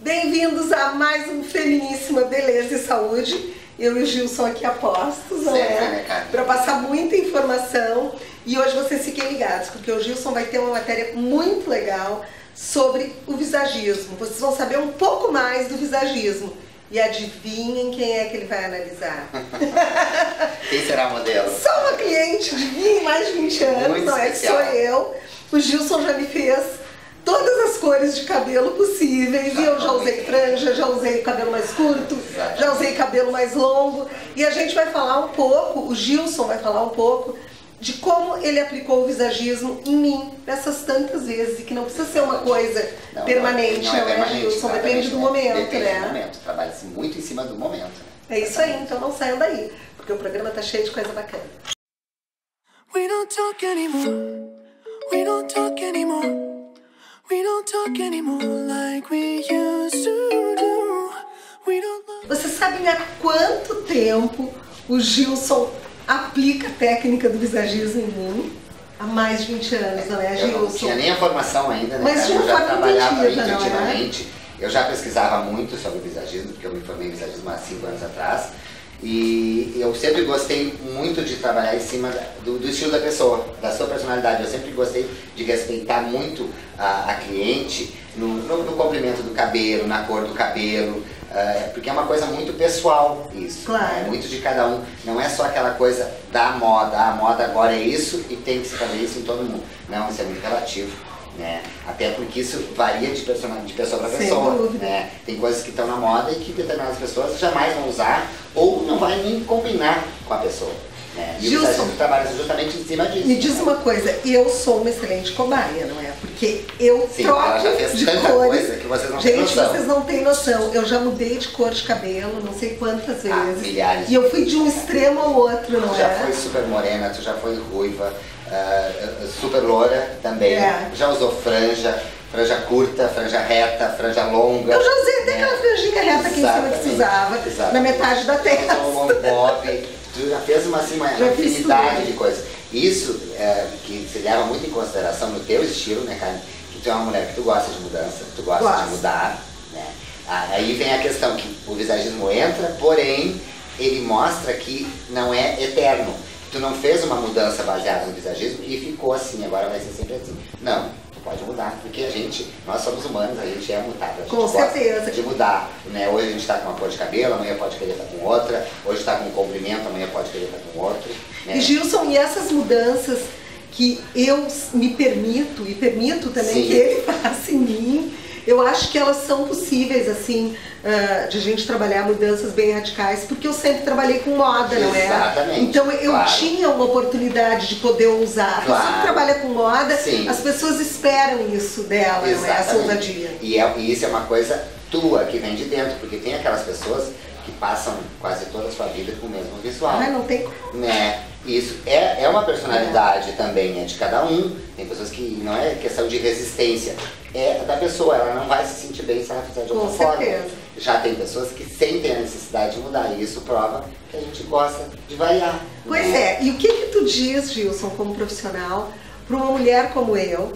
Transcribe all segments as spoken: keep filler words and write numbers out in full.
Bem-vindos a mais um Feminíssima Beleza e Saúde. Eu e o Gilson aqui apostos, não é? Para passar muita informação. E hoje vocês fiquem ligados, porque o Gilson vai ter uma matéria muito legal sobre o visagismo. Vocês vão saber um pouco mais do visagismo. E adivinhem quem é que ele vai analisar. Quem será a modelo? Só uma cliente de mais de vinte anos, muito não é que sou eu. O Gilson já me fez todas as cores de cabelo possíveis, e eu já usei franja, já usei cabelo mais curto, já usei cabelo mais longo, e a gente vai falar um pouco, o Gilson vai falar um pouco de como ele aplicou o visagismo em mim, nessas tantas vezes, e que não precisa ser uma coisa não, permanente, não, não, não é, permanente, Gilson? Depende do momento, depende né? do momento, trabalha-se muito em cima do momento. Né? É isso aí, então não saiam daí, porque o programa tá cheio de coisa bacana. We don't talk anymore, we don't talk anymore. We don't talk anymore like we used to do. We don't love... Vocês sabem há quanto tempo o Gilson aplica a técnica do visagismo em mim? Há mais de vinte anos, não é, Gilson? Eu não tinha nem a formação ainda, né? Mas eu já trabalhava intuitivamente. Eu já pesquisava muito sobre o visagismo, porque eu me formei em visagismo há cinco anos atrás. E eu sempre gostei muito de trabalhar em cima do, do estilo da pessoa, da sua personalidade. Eu sempre gostei de respeitar muito a, a cliente no, no, no comprimento do cabelo, na cor do cabelo, uh, porque é uma coisa muito pessoal isso. Claro. É muito de cada um. Não é só aquela coisa da moda, a moda agora é isso e tem que se fazer isso em todo mundo. Não, isso é muito relativo. Né? Até porque isso varia de, person... de pessoa para pessoa. Né? Tem coisas que estão na moda e que determinadas pessoas jamais vão usar ou não vai nem combinar com a pessoa. Né? E Gilson, o visagismo trabalha justamente em cima disso. Me diz né? uma coisa, eu sou uma excelente cobaia, não é? Porque eu Sim, troco ela já fez de tanta cores. Coisa que vocês não Gente, têm noção. vocês não têm noção. Eu já mudei de cor de cabelo, não sei quantas vezes. Ah, milhares. E eu fui de um extremo ao outro, não tu é? já foi super morena, tu já foi ruiva, uh, super loura também. É. Já usou franja. Franja curta, franja reta, franja longa. Eu já usei até né? aquela franjinha reta aqui em cima que se usava, exatamente. Na metade da testa. Bob, tu já fez uma, assim, uma infinidade de coisas. Isso é, que se leva muito em consideração no teu estilo, né, Carmen? Que tu é uma mulher que tu gosta de mudança, tu gosta Gosto. de mudar, né? Aí vem a questão que o visagismo entra, porém ele mostra que não é eterno. Tu não fez uma mudança baseada no visagismo e ficou assim, agora vai ser sempre assim. Não. Pode mudar, porque a gente, nós somos humanos, a gente é mutável. A gente com certeza. De mudar, né? Hoje a gente está com uma cor de cabelo, amanhã pode querer estar com outra, hoje está com um comprimento, amanhã pode querer estar com outro. Né? E Gilson, e essas mudanças que eu me permito, e permito também Sim. que ele faça em mim, eu acho que elas são possíveis, assim, uh, de a gente trabalhar mudanças bem radicais, porque eu sempre trabalhei com moda, não é? Exatamente. Então eu claro. tinha uma oportunidade de poder usar. Claro. A pessoa que trabalha com moda, Sim. as pessoas esperam isso dela, Exatamente. não é? Essa ousadia. E, é, e isso é uma coisa tua, que vem de dentro, porque tem aquelas pessoas que passam quase toda a sua vida com o mesmo visual. Ah, não tem como. Né? Isso é, é uma personalidade é. também, é de cada um. Tem pessoas que não é questão de resistência, é da pessoa, ela não vai se sentir bem se ela fizer de outra Com forma. certeza. Já tem pessoas que sentem a necessidade de mudar, e isso prova que a gente gosta de variar. Pois né? é, e o que que tu diz, Gilson, como profissional, para uma mulher como eu,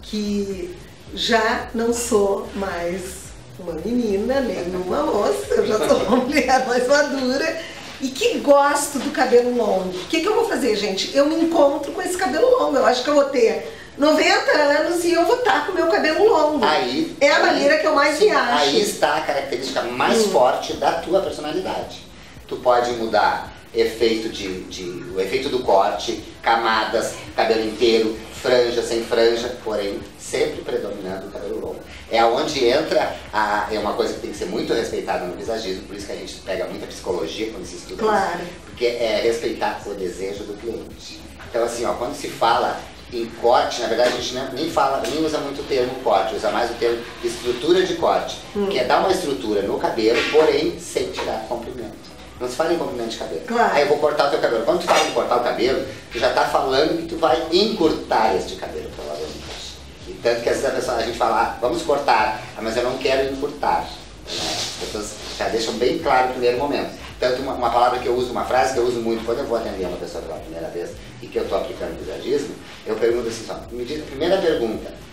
que já não sou mais uma menina, nem uma moça, eu já sou uma mulher mais madura e que gosto do cabelo longo. O que que eu vou fazer, gente? Eu me encontro com esse cabelo longo, eu acho que eu vou ter noventa anos e eu vou estar com o meu cabelo longo. Aí, é a aí, maneira que eu mais sim, me acho. Aí está a característica mais hum. forte da tua personalidade. Tu pode mudar efeito de, de, o efeito do corte, camadas, cabelo inteiro, franja, sem franja, porém sempre predominando o cabelo longo. É onde entra, a, é uma coisa que tem que ser muito respeitada no visagismo, por isso que a gente pega muita psicologia quando se estuda claro. isso, porque é respeitar o desejo do cliente. Então assim, ó, quando se fala em corte, na verdade a gente nem fala, nem usa muito o termo corte, usa mais o termo estrutura de corte, hum. que é dar uma estrutura no cabelo, porém sem tirar comprimento. Não se fala em comprimento de cabelo. Claro. Aí eu vou cortar o teu cabelo. Quando tu fala em cortar o cabelo, tu já está falando que tu vai encurtar este cabelo, provavelmente. E tanto que às vezes a, pessoa, a gente fala, ah, vamos cortar, ah, mas eu não quero encurtar. Né? As pessoas já deixam bem claro no primeiro momento. Tanto uma, uma palavra que eu uso, uma frase que eu uso muito quando eu vou atender uma pessoa pela primeira vez e que eu estou aplicando o visagismo, eu pergunto assim só, me diz a primeira pergunta,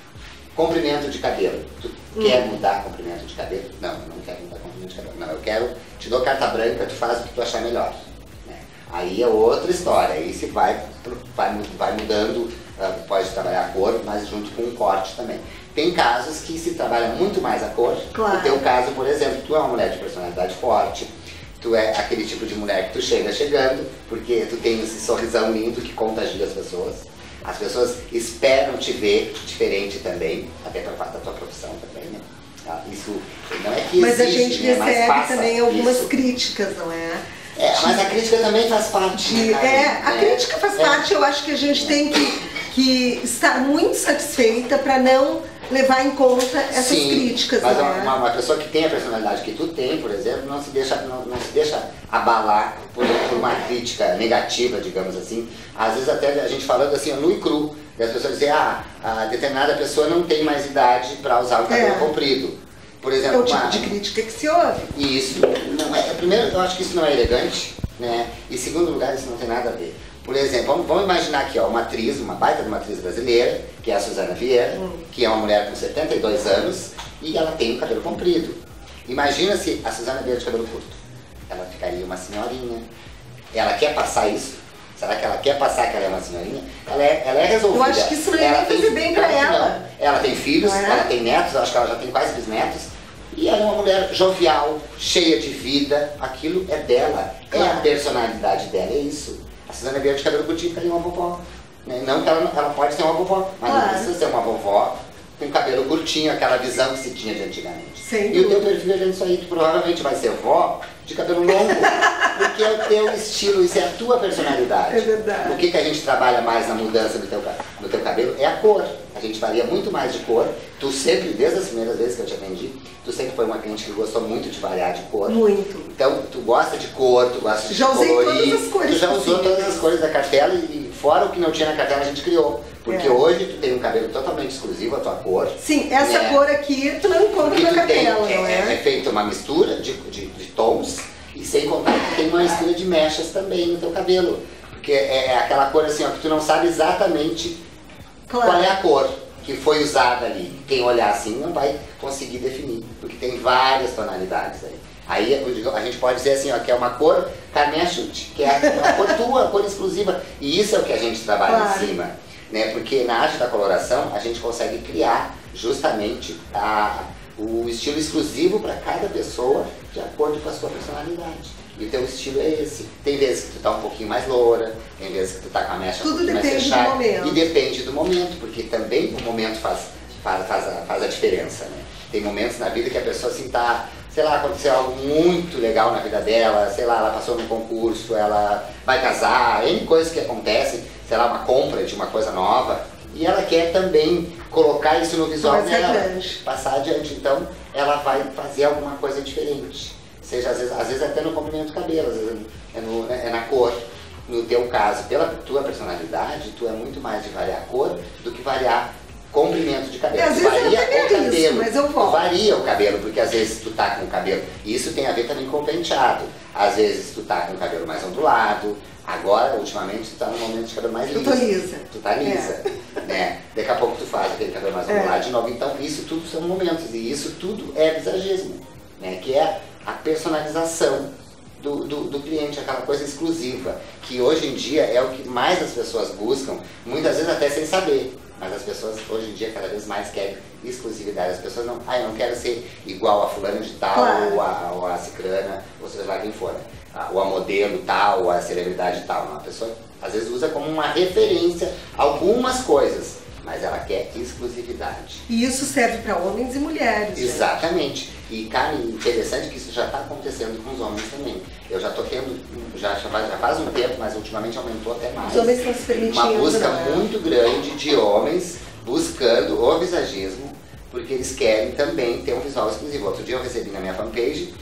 comprimento de cabelo. Tu hum. quer mudar comprimento de cabelo? Não, eu não quero mudar comprimento de cabelo. Não, eu quero, te dou carta branca, tu faz o que tu achar melhor. Né? Aí é outra história, aí se vai, vai, vai mudando, uh, pode trabalhar a cor, mas junto com um corte também. Tem casos que se trabalha muito mais a cor. Claro. No teu caso, por exemplo, tu é uma mulher de personalidade forte, tu é aquele tipo de mulher que tu chega chegando, porque tu tem esse sorrisão lindo que contagia as pessoas. As pessoas esperam te ver diferente também, até para parte da tua profissão também, né? Isso não é que Mas existe, a gente né? recebe também algumas isso. críticas, não é? É, mas a crítica também faz parte. De, né, é, a é, crítica faz é, parte, eu acho que a gente é. tem que, que estar muito satisfeita para não levar em conta essas Sim, críticas. Mas né? uma, uma pessoa que tem a personalidade que tu tem, por exemplo, não se deixa, não, não se deixa abalar por, por uma crítica negativa, digamos assim. Às vezes até a gente falando assim, nu e cru, e as pessoas dizem, ah, a determinada pessoa não tem mais idade para usar o cabelo é. comprido. Por exemplo, é o tipo uma, de crítica que se ouve. E isso não é, primeiro eu acho que isso não é elegante, né? E em segundo lugar, isso não tem nada a ver. Por exemplo, vamos, vamos imaginar aqui, ó, uma atriz, uma baita de uma atriz brasileira, que é a Suzana Vieira, hum. que é uma mulher com setenta e dois anos e ela tem o cabelo comprido. Imagina se a Suzana Vieira de cabelo curto. Ela ficaria uma senhorinha. Ela quer passar isso? Será que ela quer passar que ela é uma senhorinha? Ela é, ela é resolvida. Eu acho que isso não ia fazer bem pra ela. Ela tem filhos, é? ela tem netos, acho que ela já tem quase bisnetos. E ela é uma mulher jovial, cheia de vida. Aquilo é dela, claro. é a personalidade dela, é isso. A Suzana Vieira de cabelo curtinho ficaria uma vovó. Né? Não que ela, ela pode ser uma vovó, mas claro. não precisa ser uma vovó com cabelo curtinho, aquela visão que se tinha de antigamente. Sem e dúvida. O teu perfil é isso aí, tu provavelmente vai ser vó de cabelo longo, porque é o teu estilo, isso é a tua personalidade. É verdade. O que, que a gente trabalha mais na mudança do teu, do teu cabelo é a cor. A gente varia muito mais de cor. Tu sempre, desde as primeiras vezes que eu te atendi, tu sempre foi uma cliente que gostou muito de variar de cor. Muito. Então, tu gosta de cor, tu gosta de já colorir. Já usei todas as cores. Tu já usou possíveis. todas as cores da cartela e fora o que não tinha na cartela a gente criou. Porque é. hoje tu tem um cabelo totalmente exclusivo, a tua cor. Sim, essa né? cor aqui tu não encontra na cartela, tem, não é? É, é feita uma mistura de, de, de tons e sem contar que tem uma mistura de mechas também no teu cabelo. Porque é, é aquela cor assim, ó, que tu não sabe exatamente claro. qual é a cor que foi usada ali. Quem olhar assim não vai conseguir definir, porque tem várias tonalidades aí. Aí a gente pode dizer assim, ó, que é uma cor carne chute, que é uma cor tua, cor exclusiva. E isso é o que a gente trabalha claro. em cima. Né? Porque na arte da coloração a gente consegue criar justamente a, o estilo exclusivo para cada pessoa de acordo com a sua personalidade. E o teu estilo é esse. Tem vezes que tu tá um pouquinho mais loura, tem vezes que tu tá com a mecha Tudo um pouquinho mais depende fechada. do momento. E depende do momento, porque também o momento faz, faz, faz, a, faz a diferença. Né? Tem momentos na vida que a pessoa assim tá, sei lá, aconteceu algo muito legal na vida dela, sei lá, ela passou num concurso, ela vai casar, N coisas que acontecem, sei lá, uma compra de uma coisa nova, e ela quer também colocar isso no visual dela, passar adiante, então ela vai fazer alguma coisa diferente. Seja, às vezes, às vezes até no comprimento do cabelo, às vezes é, no, é na cor. No teu caso, pela tua personalidade, tu é muito mais de variar a cor do que variar comprimento de cabelo. É, às vezes varia eu o cabelo, isso, mas eu volto. Varia o cabelo, porque às vezes tu tá com o cabelo, e isso tem a ver também com o penteado. Às vezes tu tá com o cabelo mais ondulado, agora, ultimamente, tu tá no momento de cabelo mais liso. Eu tô lisa. Tu tá lisa, é. né? Daqui a pouco tu faz aquele cabelo mais ondulado é. de novo. Então, isso tudo são momentos, e isso tudo é visagismo, né? Que é a personalização do, do, do cliente, aquela coisa exclusiva, que hoje em dia é o que mais as pessoas buscam, muitas vezes até sem saber. Mas as pessoas hoje em dia cada vez mais querem exclusividade. As pessoas não, ah, eu não quero ser igual a fulana de tal, claro. ou, a, ou a cicrana, ou seja lá quem for, ou a modelo tal, ou a celebridade tal. Não, a pessoa às vezes usa como uma referência algumas coisas, mas ela quer exclusividade. E isso serve para homens e mulheres. Exatamente. Gente. E, cara, interessante que isso já está acontecendo com os homens também. Eu já estou tendo, já, já faz um tempo, mas ultimamente aumentou até mais. Os homens estão se permitindo. Uma busca né? muito grande de homens buscando o visagismo, porque eles querem também ter um visual exclusivo. Outro dia eu recebi na minha fanpage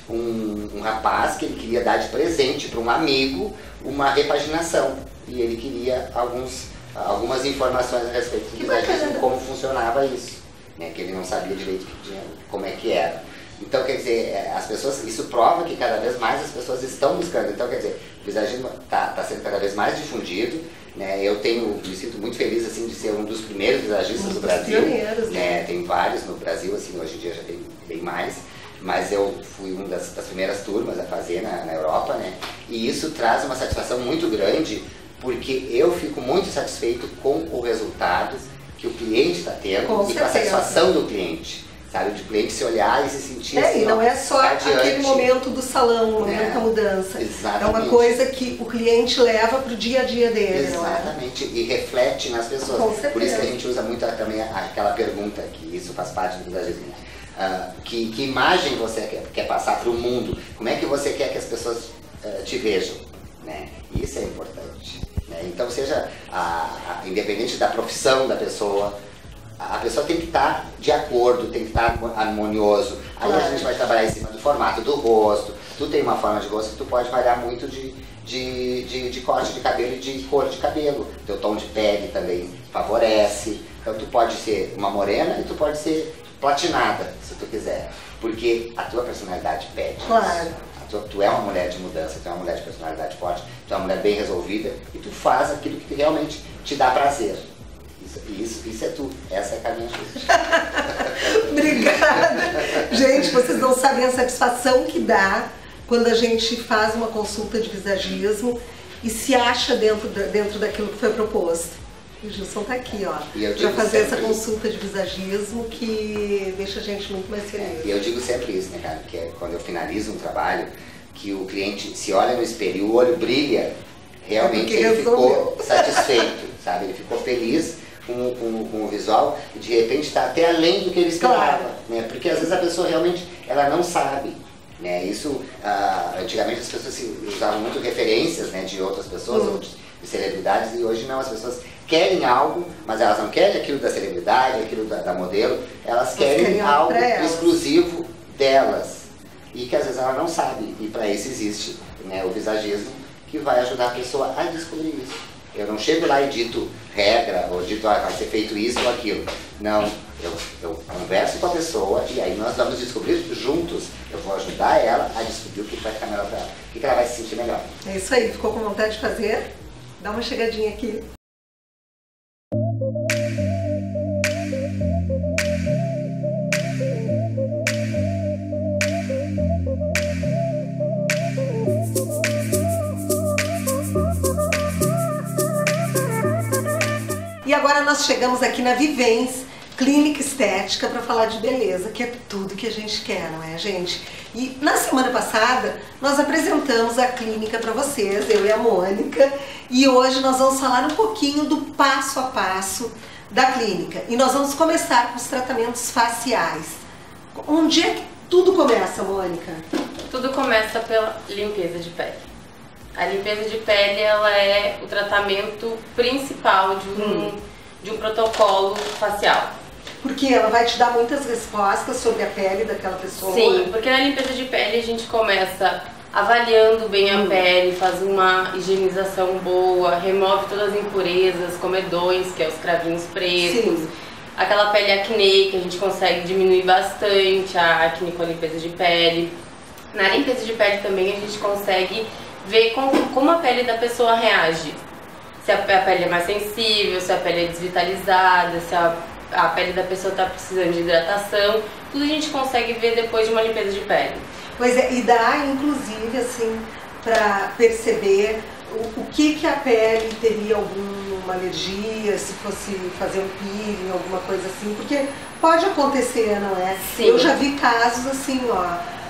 um, um rapaz que ele queria dar de presente para um amigo uma repaginação. E ele queria alguns, algumas informações a respeito do visagismo, como funcionava isso. Né, que ele não sabia direito como é que era. Então, quer dizer, as pessoas, isso prova que cada vez mais as pessoas estão buscando. Então, quer dizer, o visagismo está tá sendo cada vez mais difundido, né? Eu tenho, me sinto muito feliz assim de ser um dos primeiros visagistas do Brasil, né? Tem vários no Brasil, assim, hoje em dia já tem bem mais, mas eu fui uma das, das primeiras turmas a fazer na, na Europa, né? E isso traz uma satisfação muito grande, porque eu fico muito satisfeito com o resultado que o cliente está tendo com e certeza. Com a satisfação do cliente. Sabe, de cliente se olhar e se sentir é, assim, e não ó, é só adiante. Aquele momento do salão, o momento é, da mudança. Exatamente. É uma coisa que o cliente leva para o dia a dia dele. Exatamente, não é? E reflete nas pessoas. Com certeza. Por isso que a gente usa muito também aquela pergunta, que isso faz parte do visagismo. Uh, que, que imagem você quer, quer passar para o mundo? Como é que você quer que as pessoas uh, te vejam? Né? Isso é importante. Né? Então, seja a, a, independente da profissão da pessoa, a pessoa tem que estar de acordo, tem que estar harmonioso. Aí claro. A gente vai trabalhar em cima do formato do rosto. Tu tem uma forma de rosto que tu pode variar muito de, de, de, de corte de cabelo e de cor de cabelo. Teu tom de pele também favorece. Então tu pode ser uma morena e tu pode ser platinada, se tu quiser. Porque a tua personalidade pede. Claro. Tu, tu é uma mulher de mudança, tu é uma mulher de personalidade forte, tu é uma mulher bem resolvida e tu faz aquilo que realmente te dá prazer. Isso, isso, isso é tu, essa é a caminha Obrigada. Gente, vocês não sabem a satisfação que dá quando a gente faz uma consulta de visagismo e se acha dentro, da, dentro daquilo que foi proposto. O Gilson tá aqui, ó, para fazer essa consulta de visagismo que deixa a gente muito mais feliz. É, e eu digo sempre isso, né, cara, que é quando eu finalizo um trabalho, que o cliente se olha no espelho e o olho brilha, realmente é ele ficou satisfeito, sabe? Ele ficou feliz Com, com, com o visual e de repente está até além do que ele esperava, claro. Né? Porque às vezes a pessoa realmente ela não sabe, né? Isso, ah, antigamente as pessoas usavam muito referências, né, de outras pessoas, uhum. ou de, de celebridades, e hoje não, as pessoas querem algo, mas elas não querem aquilo da celebridade, aquilo da, da modelo, elas querem, querem algo exclusivo delas e que às vezes ela não sabe, e para isso existe, né, o visagismo, que vai ajudar a pessoa a descobrir isso. Eu não chego lá e dito regra, ou dito, ah, vai ser feito isso ou aquilo. Não, eu, eu converso com a pessoa e aí nós vamos descobrir juntos. Eu vou ajudar ela a descobrir o que vai ficar melhor para ela, o que ela vai se sentir melhor. É isso aí, ficou com vontade de fazer? Dá uma chegadinha aqui. E agora nós chegamos aqui na Vivens Clínica Estética para falar de beleza, que é tudo que a gente quer, não é, gente? E na semana passada nós apresentamos a clínica para vocês, eu e a Mônica, e hoje nós vamos falar um pouquinho do passo a passo da clínica. E nós vamos começar com os tratamentos faciais. Onde é que tudo começa, Mônica? Tudo começa pela limpeza de pele. A limpeza de pele, ela é o tratamento principal de um, hum. de um protocolo facial. Porque ela vai te dar muitas respostas sobre a pele daquela pessoa. Sim, porque na limpeza de pele a gente começa avaliando bem hum. a pele, faz uma higienização boa, remove todas as impurezas, comedões, que é os cravinhos pretos. Sim. Aquela pele acne, que a gente consegue diminuir bastante a acne com a limpeza de pele. Na limpeza de pele também a gente consegue ver como, como a pele da pessoa reage. Se a, a pele é mais sensível, se a pele é desvitalizada, se a, a pele da pessoa está precisando de hidratação. Tudo a gente consegue ver depois de uma limpeza de pele. Pois é, e dá inclusive assim para perceber o, o que que a pele teria alguma alergia, se fosse fazer um peeling, alguma coisa assim, porque pode acontecer, não é? Sim. Eu já vi casos assim, ó,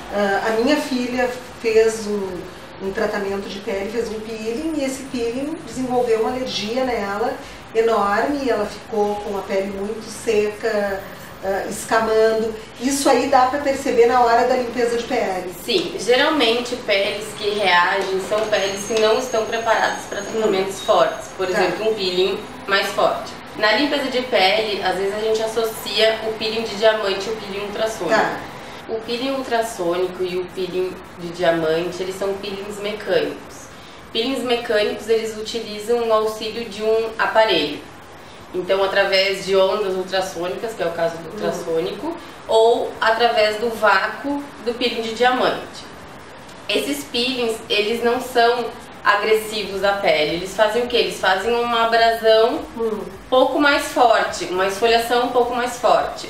a minha filha fez um um tratamento de pele, fez um peeling e esse peeling desenvolveu uma alergia nela enorme, e ela ficou com a pele muito seca, uh, escamando. Isso aí dá para perceber na hora da limpeza de pele. Sim, geralmente peles que reagem são peles que não estão preparadas para tratamentos hum. fortes, por tá. exemplo, um peeling mais forte. Na limpeza de pele, às vezes a gente associa o peeling de diamante e o peeling ultrassônico. Tá. O peeling ultrassônico e o peeling de diamante, eles são peelings mecânicos. Peelings mecânicos, eles utilizam o auxílio de um aparelho. Então, através de ondas ultrassônicas, que é o caso do ultrassônico, uhum. ou através do vácuo do peeling de diamante. Esses peelings, eles não são agressivos à pele. Eles fazem o quê? Eles fazem uma abrasão um hum. pouco mais forte, uma esfoliação um pouco mais forte,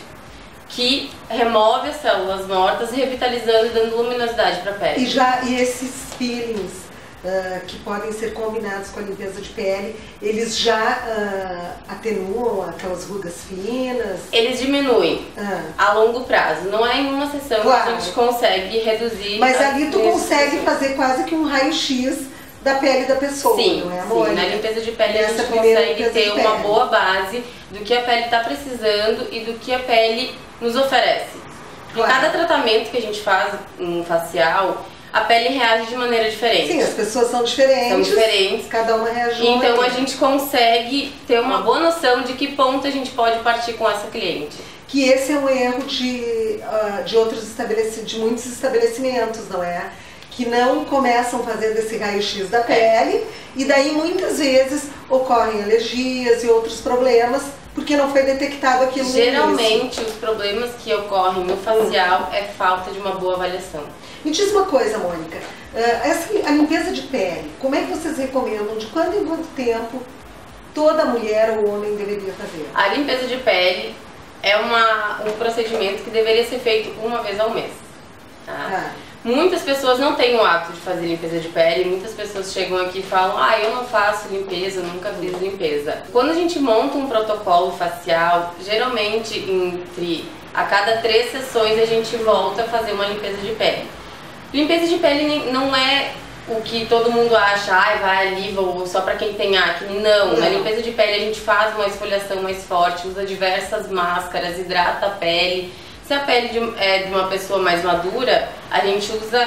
que remove as células mortas, revitalizando e dando luminosidade para a pele. E, já, e esses peelings uh, que podem ser combinados com a limpeza de pele, eles já uh, atenuam aquelas rugas finas? Eles diminuem uh. a longo prazo. Não é em uma sessão claro. que a gente consegue reduzir. Mas ali tu consegue fazer quase que um raio-x da pele da pessoa, sim, não é, amor? Sim, na limpeza de pele Essa a gente consegue ter uma boa base do que a pele está precisando e do que a pele nos oferece. Claro. Em cada tratamento que a gente faz, um facial, a pele reage de maneira diferente. Sim, as pessoas são diferentes. São diferentes. Cada uma reage. Então a gente consegue ter uma boa noção de que ponto a gente pode partir com essa cliente. Que esse é um erro de, uh, de outros estabelecimentos, de muitos estabelecimentos, não é? Que não começam fazendo esse raio-x da pele e daí muitas vezes ocorrem alergias e outros problemas porque não foi detectado aquilo. Geralmente os problemas que ocorrem no facial é falta de uma boa avaliação. Me diz uma coisa, Mônica, essa, a limpeza de pele, como é que vocês recomendam, de quanto em quanto tempo toda mulher ou homem deveria fazer? A limpeza de pele é uma, um procedimento que deveria ser feito uma vez ao mês. Tá? Ah. Muitas pessoas não têm o hábito de fazer limpeza de pele, muitas pessoas chegam aqui e falam, ah, eu não faço limpeza, nunca fiz limpeza. Quando a gente monta um protocolo facial, geralmente entre a cada três sessões a gente volta a fazer uma limpeza de pele. Limpeza de pele não é o que todo mundo acha, ah, vai ali, vou só pra quem tem acne. Não, na limpeza de pele a gente faz uma esfoliação mais forte, usa diversas máscaras, hidrata a pele. Se a pele de, é de uma pessoa mais madura, a gente usa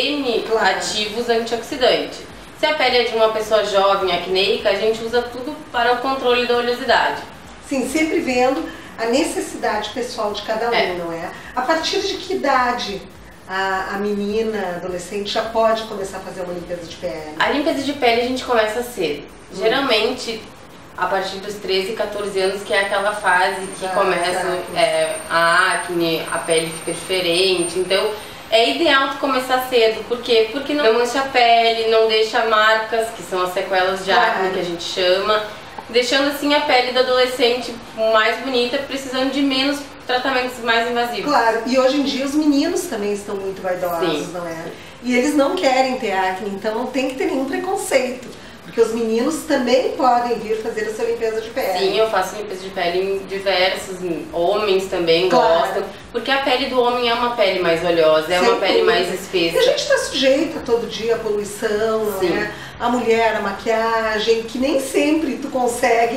N claro. ativos antioxidantes. Se a pele é de uma pessoa jovem, acneica, a gente usa tudo para o controle da oleosidade. Sim, sempre vendo a necessidade pessoal de cada um, é. não é? A partir de que idade a, a menina, adolescente, já pode começar a fazer uma limpeza de pele? A limpeza de pele a gente começa cedo. Hum. Geralmente, a partir dos treze, quatorze anos, que é aquela fase que ah, começa é, a acne, a pele fica diferente. Então, é ideal tu começar cedo. Por quê? Porque não mancha a pele, não deixa marcas, que são as sequelas de acne claro. que a gente chama, deixando assim a pele do adolescente mais bonita, precisando de menos tratamentos mais invasivos. Claro, e hoje em dia os meninos também estão muito vaidosos, Sim. não é? E eles não querem ter acne, então não tem que ter nenhum preconceito. Porque os meninos também podem vir fazer a sua limpeza de pele. Sim, eu faço limpeza de pele em diversos, homens também claro. gostam. Porque a pele do homem é uma pele mais oleosa, é Sem uma pele dúvida. mais espessa. E a gente está sujeita todo dia à poluição, não é? A mulher, a maquiagem, que nem sempre tu consegue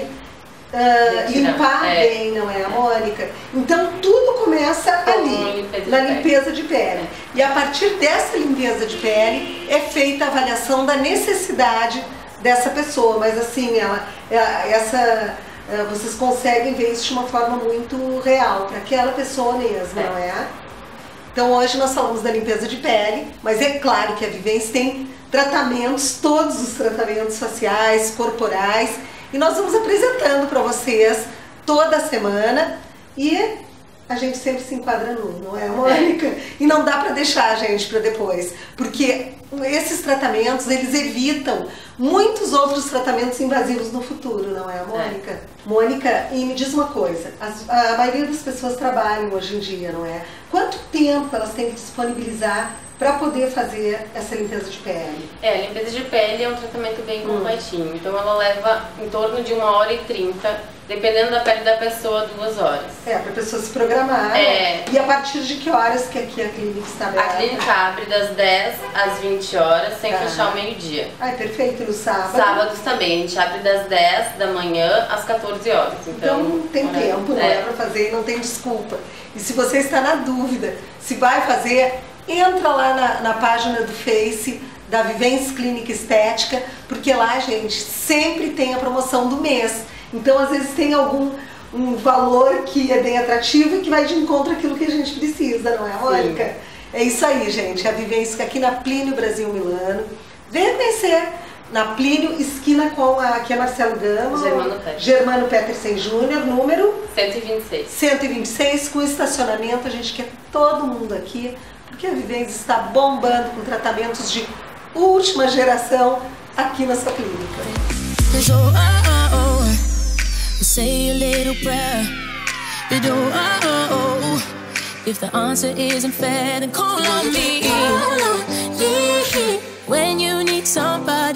uh, limpar é. bem, não é, a Mônica? Então tudo começa Com ali, limpeza na limpeza de pele. E a partir dessa limpeza de pele é feita a avaliação da necessidade dessa pessoa, mas assim, ela, essa, vocês conseguem ver isso de uma forma muito real, para aquela pessoa mesmo, é. não é? Então hoje nós falamos da limpeza de pele, mas é claro que a Vivence tem tratamentos, todos os tratamentos faciais, corporais, e nós vamos apresentando para vocês toda semana e a gente sempre se enquadra num, não é, Mônica? É. E não dá para deixar a gente para depois, porque esses tratamentos, eles evitam muitos outros tratamentos invasivos no futuro, não é, Mônica? É. Mônica, e me diz uma coisa, as, a maioria das pessoas trabalham hoje em dia, não é? Quanto tempo elas têm que disponibilizar para poder fazer essa limpeza de pele? É, a limpeza de pele é um tratamento bem completinho, hum. então ela leva em torno de uma hora e trinta, dependendo da pele da pessoa, duas horas. É, para a pessoa se programar. É. E a partir de que horas que aqui a clínica está aberta? A clínica abre das dez às vinte horas, sem tá. fechar o meio-dia. Ai, perfeito. No sábado? Sábados também. A gente abre das dez da manhã às quatorze horas. Então, então tem é, tempo, não é, é para fazer, não tem desculpa. E se você está na dúvida se vai fazer, entra lá na, na página do Face da Vivence Clínica Estética, porque lá, gente, sempre tem a promoção do mês. Então, às vezes tem algum um valor que é bem atrativo e que vai de encontro àquilo que a gente precisa, não é, Mônica? Sim. É isso aí, gente. A Vivence fica aqui na Plínio Brasil Milano. Venha conhecer na Plínio, esquina com a, aqui é Marcelo Gama, Germano Petersen, Germano Petersen Júnior, número cento e vinte e seis. cento e vinte e seis, com estacionamento. A gente quer todo mundo aqui, porque a Vivence está bombando com tratamentos de última geração aqui nessa clínica. If the answer isn't fair, then call on me. When you need somebody.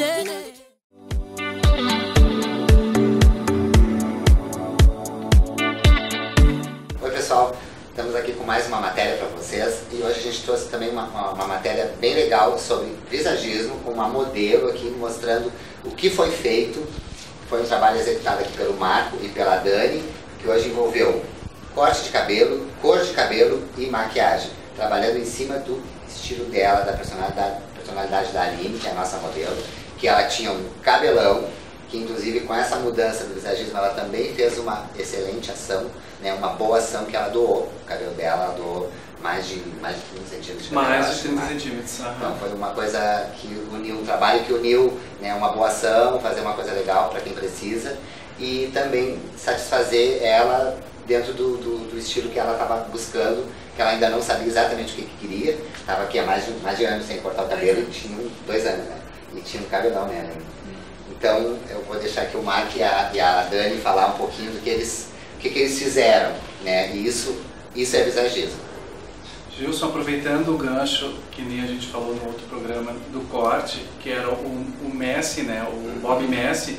Oi pessoal, estamos aqui com mais uma matéria para vocês e hoje a gente trouxe também uma, uma, uma matéria bem legal sobre visagismo, com uma modelo aqui mostrando o que foi feito. Foi um trabalho executado aqui pelo Marco e pela Dani, que hoje envolveu corte de cabelo, cor de cabelo e maquiagem, trabalhando em cima do estilo dela, da personalidade, personalidade da Aline, que é a nossa modelo, que ela tinha um cabelão, que inclusive com essa mudança do visagismo ela também fez uma excelente ação, né, uma boa ação que ela doou. O cabelo dela ela doou mais de, mais de trinta centímetros. Mais de trinta centímetros. Uhum. Então foi uma coisa que uniu, um trabalho que uniu, né, uma boa ação, fazer uma coisa legal para quem precisa e também satisfazer ela dentro do, do, do estilo que ela estava buscando, que ela ainda não sabia exatamente o que, que queria. Estava aqui há mais de, mais de anos sem cortar o cabelo e tinha dois anos, né? E tinha um cabelão, né? Então eu vou deixar aqui o Mark e a, e a Dani falar um pouquinho do que eles, o que, que eles fizeram, né? E isso, isso é visagismo. Gilson, aproveitando o gancho, que nem a gente falou no outro programa, do corte, que era o, o Messi, né? O Bob Messi.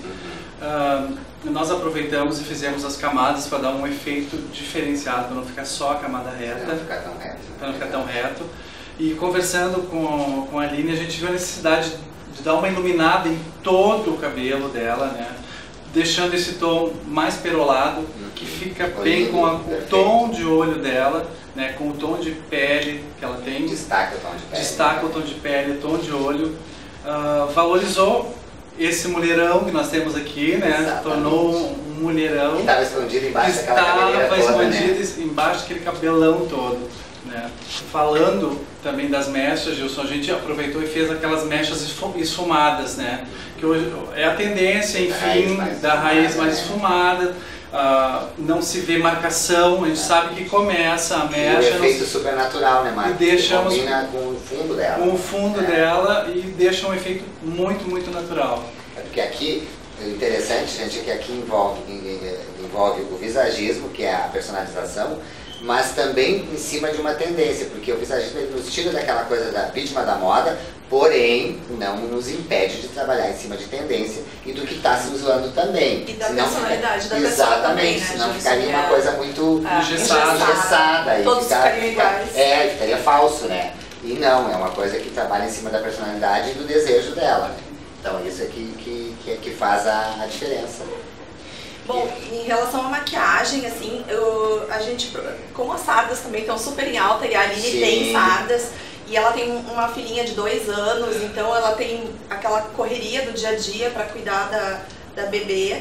Uh, nós aproveitamos e fizemos as camadas para dar um efeito diferenciado, para não ficar só a camada reta, para não ficar tão reto, para não ficar tão reto. E conversando com, com a Aline, a gente viu a necessidade de dar uma iluminada em todo o cabelo dela, né? Deixando esse tom mais perolado, que fica bem com a, o tom de olho dela, né? Com o tom de pele que ela tem. Destaca o tom de pele. Destaca o tom de pele, o tom de olho. Uh, valorizou esse mulherão que nós temos aqui, né? Exatamente. Tornou um mulherão. Que estava escondido embaixo daquela cabeleira Estava toda, escondido né? embaixo daquele cabelão todo, né? Falando também das mechas, Gilson, a gente aproveitou e fez aquelas mechas esfumadas, né? Que hoje é a tendência, enfim, da raiz mais esfumada. Uh, não se vê marcação, a gente sabe que começa a mecha. E o efeito super natural, né, Marcos? E deixamos combina com o fundo dela. Com o fundo é. dela e deixa um efeito muito, muito natural. É porque aqui, o interessante, gente, é que aqui envolve, envolve o visagismo, que é a personalização, mas também em cima de uma tendência, porque o visagismo ele nos tira daquela coisa da vítima da moda, porém não nos impede de trabalhar em cima de tendência e do que está se usando também. E da senão, personalidade da exatamente, pessoa também, né? Senão ficaria uma coisa muito ah, engessada, engessada. Todos e ficar, ficariam ficar, iguais. É, ficaria falso, né? E não, é uma coisa que trabalha em cima da personalidade e do desejo dela. Né? Então isso é que, que, que, que faz a, a diferença. Bom, em relação à maquiagem, assim, eu, a gente, como as sardas também estão super em alta e a Aline Sim. tem sardas e ela tem uma filhinha de dois anos, então ela tem aquela correria do dia a dia para cuidar da, da bebê.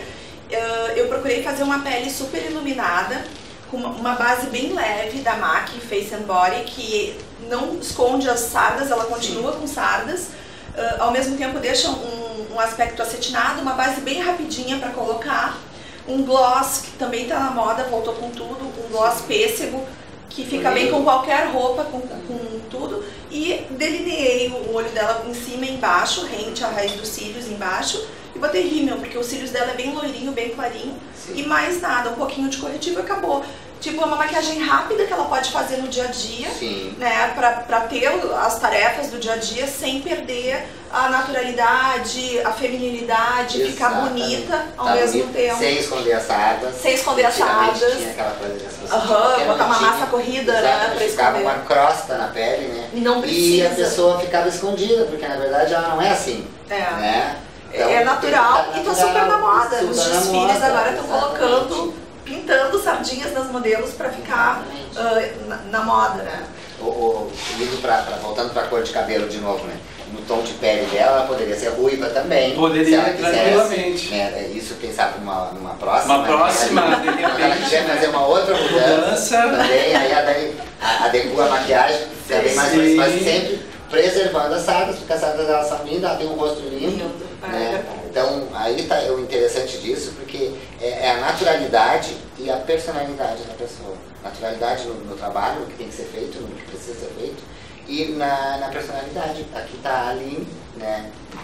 Eu procurei fazer uma pele super iluminada, com uma base bem leve da M A C Face and Body, que não esconde as sardas, ela continua Sim. com sardas, ao mesmo tempo deixa um, um aspecto acetinado, uma base bem rapidinha para colocar. Um gloss, que também está na moda, voltou com tudo, um gloss pêssego, que fica bem com qualquer roupa, com, com tudo. E delineei o olho dela em cima e embaixo, rente à raiz dos cílios embaixo. E botei rímel, porque os cílios dela é bem loirinho, bem clarinho. Sim. E mais nada, um pouquinho de corretivo e acabou. Tipo, é uma maquiagem rápida que ela pode fazer no dia a dia, Sim. né, pra, pra ter as tarefas do dia a dia sem perder a naturalidade, a feminilidade, Exatamente. Ficar bonita ao tá mesmo bonito, tempo. Sem esconder as sardas. Sem esconder as sardas. Tinha aquela coisa de as Uhum, botar uma massa corrida, né, pra ficava esconder. uma crosta na pele, né? Não precisa. E a pessoa ficava escondida, porque na verdade ela não é assim. É. Né? Então, é natural e tá super na moda. Super Os na desfiles moda, agora estão exatamente. colocando, pintando sardinhas nas modelos pra ficar uh, na, na moda, né? O, o, indo pra, pra, voltando pra cor de cabelo de novo, né? No tom de pele dela, ela poderia ser ruiva também. Poderia, se ela tranquilamente. Né? Isso, quem sabe, numa, numa próxima. Uma próxima, né? de repente. Ela quiser fazer uma outra mudança, mudança. também, aí a Dani adequa a maquiagem, também, mas, mas sempre preservando as sardas, porque as sardas delas são lindas, ela tem um rosto lindo. Né? Então, aí está o interessante disso, porque é, é a naturalidade e a personalidade da pessoa. Naturalidade no, no trabalho, no que tem que ser feito, no que precisa ser feito, e na, na personalidade. Aqui está a Aline, né?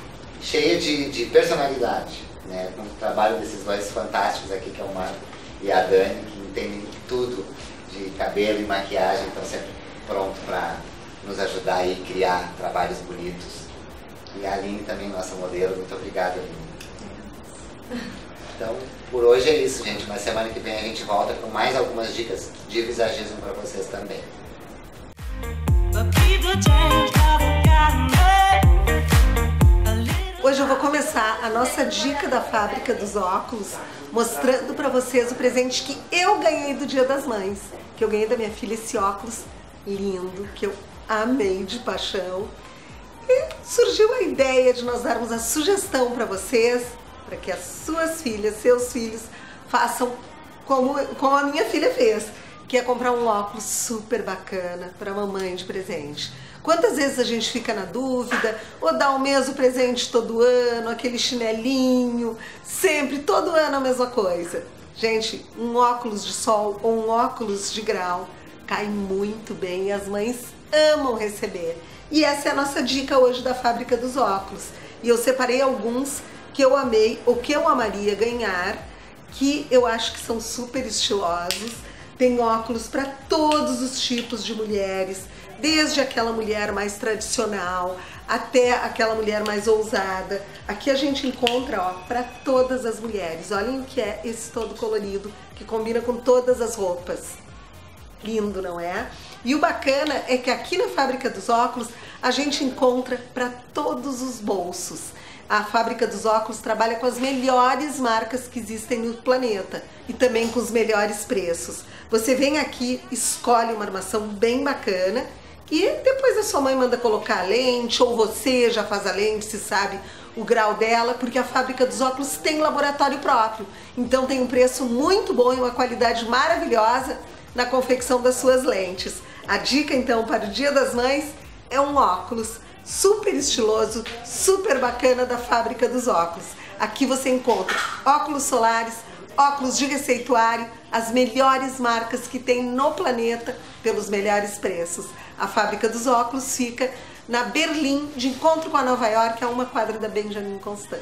cheia de, de personalidade, né? Com o trabalho desses dois fantásticos aqui, que é o Marco e a Dani, que entendem tudo de cabelo e maquiagem, estão sempre prontos para nos ajudar a criar trabalhos bonitos. E a Aline também, nossa modelo, muito obrigada, Aline. Então, por hoje é isso, gente. Mas semana que vem a gente volta com mais algumas dicas de visagismo para vocês também. Hoje eu vou começar a nossa dica da Fábrica dos Óculos, mostrando para vocês o presente que eu ganhei do Dia das Mães. Que eu ganhei da minha filha esse óculos lindo, que eu amei de paixão. E surgiu a ideia de nós darmos a sugestão para vocês, para que as suas filhas, seus filhos, façam como, como a minha filha fez, que é comprar um óculos super bacana para a mamãe de presente. Quantas vezes a gente fica na dúvida, ou dá o mesmo presente todo ano, aquele chinelinho, sempre, todo ano a mesma coisa. Gente, um óculos de sol ou um óculos de grau cai muito bem e as mães amam receber. E essa é a nossa dica hoje da Fábrica dos Óculos. E eu separei alguns que eu amei ou que eu amaria ganhar, que eu acho que são super estilosos. Tem óculos para todos os tipos de mulheres, desde aquela mulher mais tradicional até aquela mulher mais ousada. Aqui a gente encontra, ó, para todas as mulheres. Olhem o que é esse todo colorido, que combina com todas as roupas. Lindo, não é? E o bacana é que aqui na Fábrica dos Óculos a gente encontra para todos os bolsos. A Fábrica dos Óculos trabalha com as melhores marcas que existem no planeta e também com os melhores preços. Você vem aqui, escolhe uma armação bem bacana e depois a sua mãe manda colocar a lente, ou você já faz a lente, se sabe o grau dela, porque a Fábrica dos Óculos tem laboratório próprio. Então tem um preço muito bom e uma qualidade maravilhosa na confecção das suas lentes. A dica então para o Dia das Mães é um óculos super estiloso, super bacana da Fábrica dos Óculos. Aqui você encontra óculos solares, óculos de receituário, as melhores marcas que tem no planeta pelos melhores preços. A Fábrica dos Óculos fica na Berlim, de encontro com a Nova York, a uma quadra da Benjamin Constant.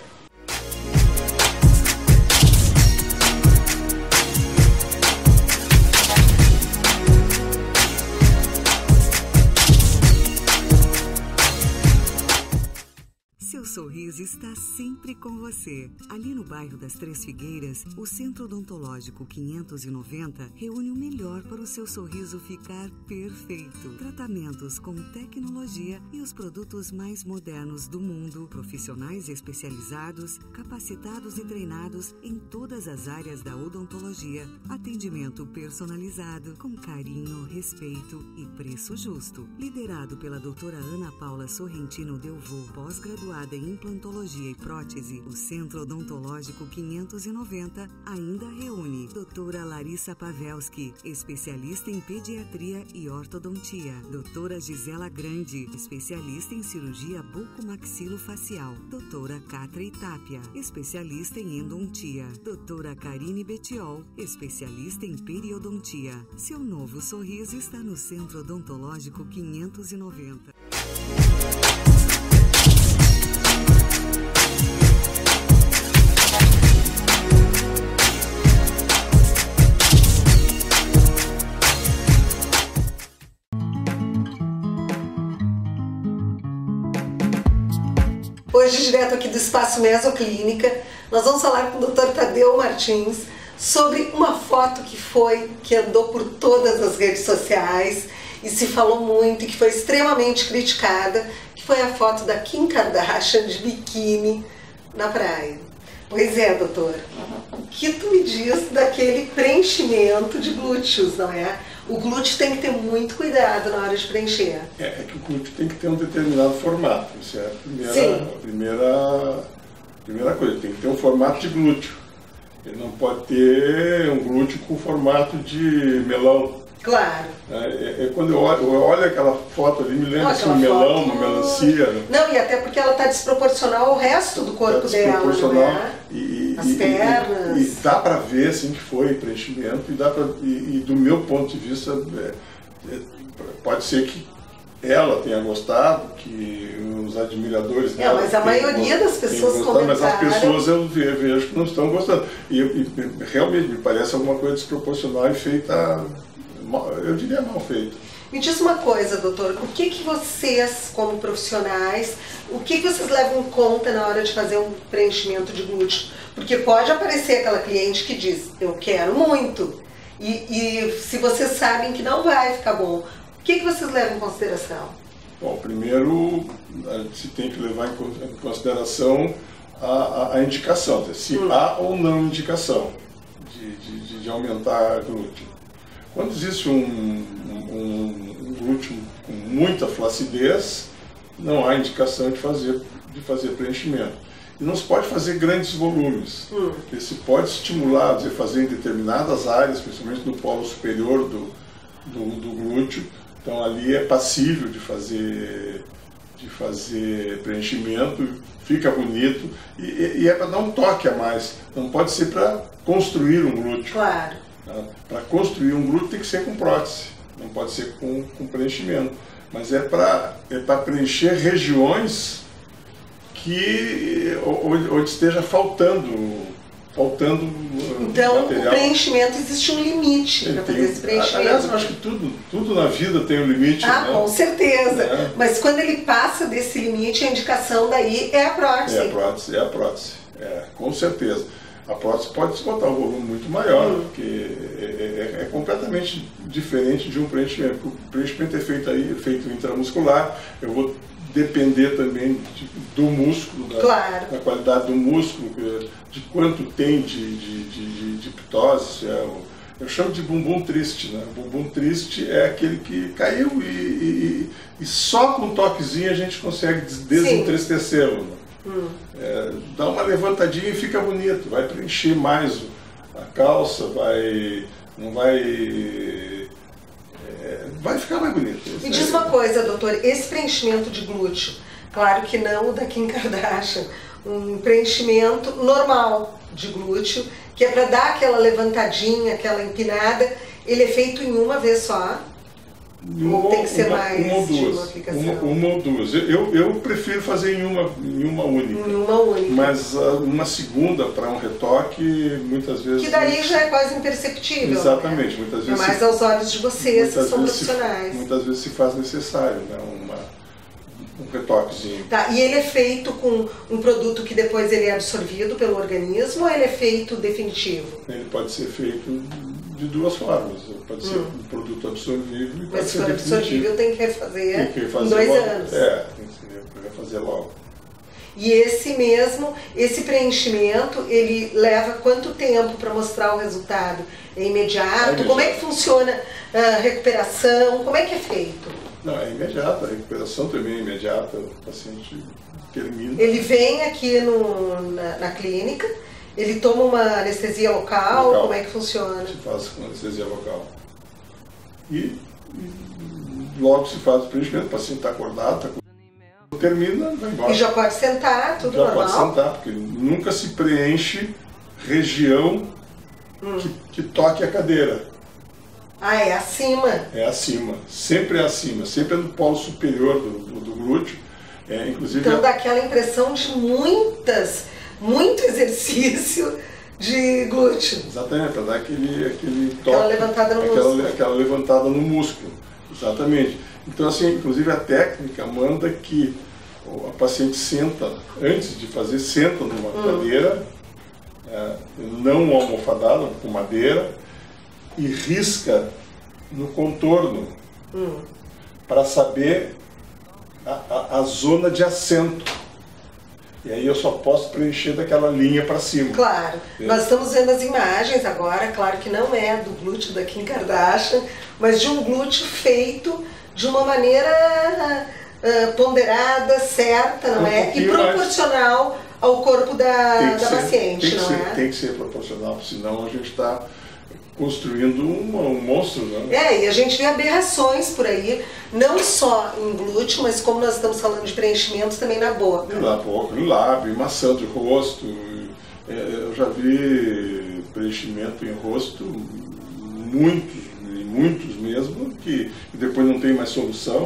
Seu sorriso está sempre com você. Ali no bairro das Três Figueiras, o Centro Odontológico quinhentos e noventa reúne o melhor para o seu sorriso ficar perfeito. Tratamentos com tecnologia e os produtos mais modernos do mundo. Profissionais especializados, capacitados e treinados em todas as áreas da odontologia. Atendimento personalizado, com carinho, respeito e preço justo. Liderado pela doutora Ana Paula Sorrentino Delvaux, pós-graduada em implantologia e prótese, o Centro Odontológico quinhentos e noventa ainda reúne doutora Larissa Pavelski, especialista em pediatria e ortodontia, doutora Gisela Grande, especialista em cirurgia bucomaxilofacial, doutora Catra Itápia, especialista em endontia, doutora Karine Betiol, especialista em periodontia. Seu novo sorriso está no Centro Odontológico quinhentos e noventa. Hoje, direto aqui do Espaço Mesoclínica, nós vamos falar com o doutor Tadeu Martins sobre uma foto que foi, que andou por todas as redes sociais e se falou muito e que foi extremamente criticada, que foi a foto da Kim Kardashian de biquíni na praia. Pois é, doutor, o que tu me diz daquele preenchimento de glúteos, não é? O glúteo tem que ter muito cuidado na hora de preencher. É, é que o glúteo tem que ter um determinado formato, isso é a primeira, a primeira, a primeira coisa, tem que ter um formato de glúteo. Ele não pode ter um glúteo com formato de melão. Claro. É, é, é quando eu olho, eu olho aquela foto ali, me lembra assim, um melão, uma melancia. Né? Não, e até porque ela está desproporcional ao resto do corpo tá dela, não é? E, As e, pernas. E, e dá para ver assim, que foi preenchimento, e, dá pra, e, e do meu ponto de vista, é, é, pode ser que ela tenha gostado, que os admiradores dela... É, mas a maioria das pessoas comentaram... Mas as pessoas eu vejo que não estão gostando. E, e realmente me parece alguma coisa desproporcional e feita, eu diria mal feita. Me diz uma coisa, doutor, o que que vocês, como profissionais, o que que vocês levam em conta na hora de fazer um preenchimento de glúteo? Porque pode aparecer aquela cliente que diz, eu quero muito, e, e se vocês sabem que não vai ficar bom, o que que vocês levam em consideração? Bom, primeiro, se tem que levar em consideração a, a, a indicação, se hum. há ou não indicação de, de, de aumentar glúteo. Quando existe um, um, um glúteo com muita flacidez, não há indicação de fazer, de fazer preenchimento. E não se pode fazer grandes volumes. Hum. Porque se pode estimular, dizer, fazer em determinadas áreas, principalmente no polo superior do, do, do glúteo. Então ali é passível de fazer, de fazer preenchimento, fica bonito. E, e é para dar um toque a mais. Não pode ser para construir um glúteo. Claro. Para construir um glúteo tem que ser com prótese, não pode ser com, com preenchimento. Mas é para é para preencher regiões que onde, onde esteja faltando, faltando então, material. O preenchimento, existe um limite para fazer esse preenchimento. Aliás, eu acho que tudo, tudo na vida tem um limite. Ah, né? Com certeza. É. Mas quando ele passa desse limite, a indicação daí é a prótese. É a prótese, é a prótese. É, com certeza. A prótese pode se botar um volume muito maior, hum. porque é, é, é completamente diferente de um preenchimento. O preenchimento é feito, aí, é feito intramuscular, eu vou depender também de, do músculo, da, claro. da qualidade do músculo, de quanto tem de, de, de, de ptose. É o, eu chamo de bumbum triste. Né? O bumbum triste é aquele que caiu e, e, e só com um toquezinho a gente consegue desentristecê-lo. Né? Hum. É, dá uma levantadinha e fica bonito, vai preencher mais a calça, vai, não vai, é, vai ficar mais bonito. Me diz uma coisa, doutor, esse preenchimento de glúteo, claro que não o da Kim Kardashian, um preenchimento normal de glúteo, que é para dar aquela levantadinha, aquela empinada, ele é feito em uma vez só? Uma, ou tem que ser uma, mais uma ou de duas, uma aplicação? Uma, uma ou duas. Eu, eu prefiro fazer em uma, em uma única. Em uma única. Mas uh, uma segunda para um retoque, muitas vezes... Que daí já é quase imperceptível. Exatamente. Né? Muitas vezes é mais se, aos olhos de vocês, que são profissionais. Se, muitas vezes se faz necessário, né? uma, um retoquezinho. Tá, e ele é feito com um produto que depois ele é absorvido pelo organismo ou ele é feito definitivo? Ele pode ser feito de duas formas. Pode ser hum. um produto absorvível e pode Mas ser se for absorvível tem que refazer, tem que refazer em dois logo. anos. É, tem que refazer logo. E esse mesmo, esse preenchimento, ele leva quanto tempo para mostrar o resultado? É imediato? É imediato. Como é que funciona a recuperação? Como é que é feito? Não, é imediata. A recuperação também é imediata. O paciente termina. Ele vem aqui no, na, na clínica, ele toma uma anestesia local, local, como é que funciona? Se faz com anestesia local. E, e logo se faz o preenchimento, o paciente está acordado, está acordado, termina, vai embora. E já pode sentar, tudo já normal? Já pode sentar, porque nunca se preenche região hum. que, que toque a cadeira. Ah, é acima? É acima, sempre é acima, sempre é no polo superior do, do, do glúteo. É, inclusive, então dá aquela impressão de muitas... muito exercício de glúteo. Exatamente, para dar aquele, aquele toque. Aquela levantada no aquela, músculo. Aquela levantada no músculo, exatamente. Então, assim, inclusive a técnica manda que a paciente senta, antes de fazer, senta numa hum. cadeira, é, não almofadada, com madeira, e risca no contorno, hum. para saber a, a, a zona de assento. E aí eu só posso preencher daquela linha para cima. Claro. É. Nós estamos vendo as imagens agora, claro que não é do glúteo da Kim Kardashian, mas de um glúteo feito de uma maneira uh, ponderada, certa, não um é? E proporcional mais... ao corpo da, da ser, paciente, não ser, é? Tem que ser proporcional, senão a gente está construindo um, um monstro, né? É, e a gente vê aberrações por aí, não só em glúteo, mas como nós estamos falando de preenchimentos, também na boca. Na boca, no lábio, maçã de rosto. Eu já vi preenchimento em rosto, muitos, muitos mesmo, que depois não tem mais solução,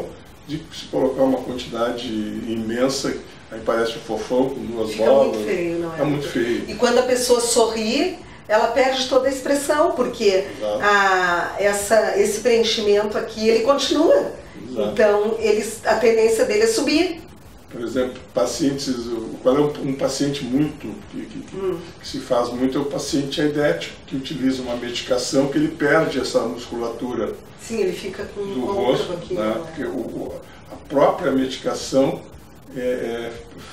de se colocar uma quantidade imensa, aí parece um fofão com duas Fica bolas. muito feio, não é? É muito feio. E quando a pessoa sorri, ela perde toda a expressão, porque a, essa, esse preenchimento aqui, ele continua. Exato. Então, eles, a tendência dele é subir. Por exemplo, pacientes, qual é um, um paciente muito, que, que, hum. que se faz muito, é o paciente aidético, que utiliza uma medicação que ele perde essa musculatura. Sim, ele fica com do um rosto, aqui, né? Porque o, a própria medicação é, é,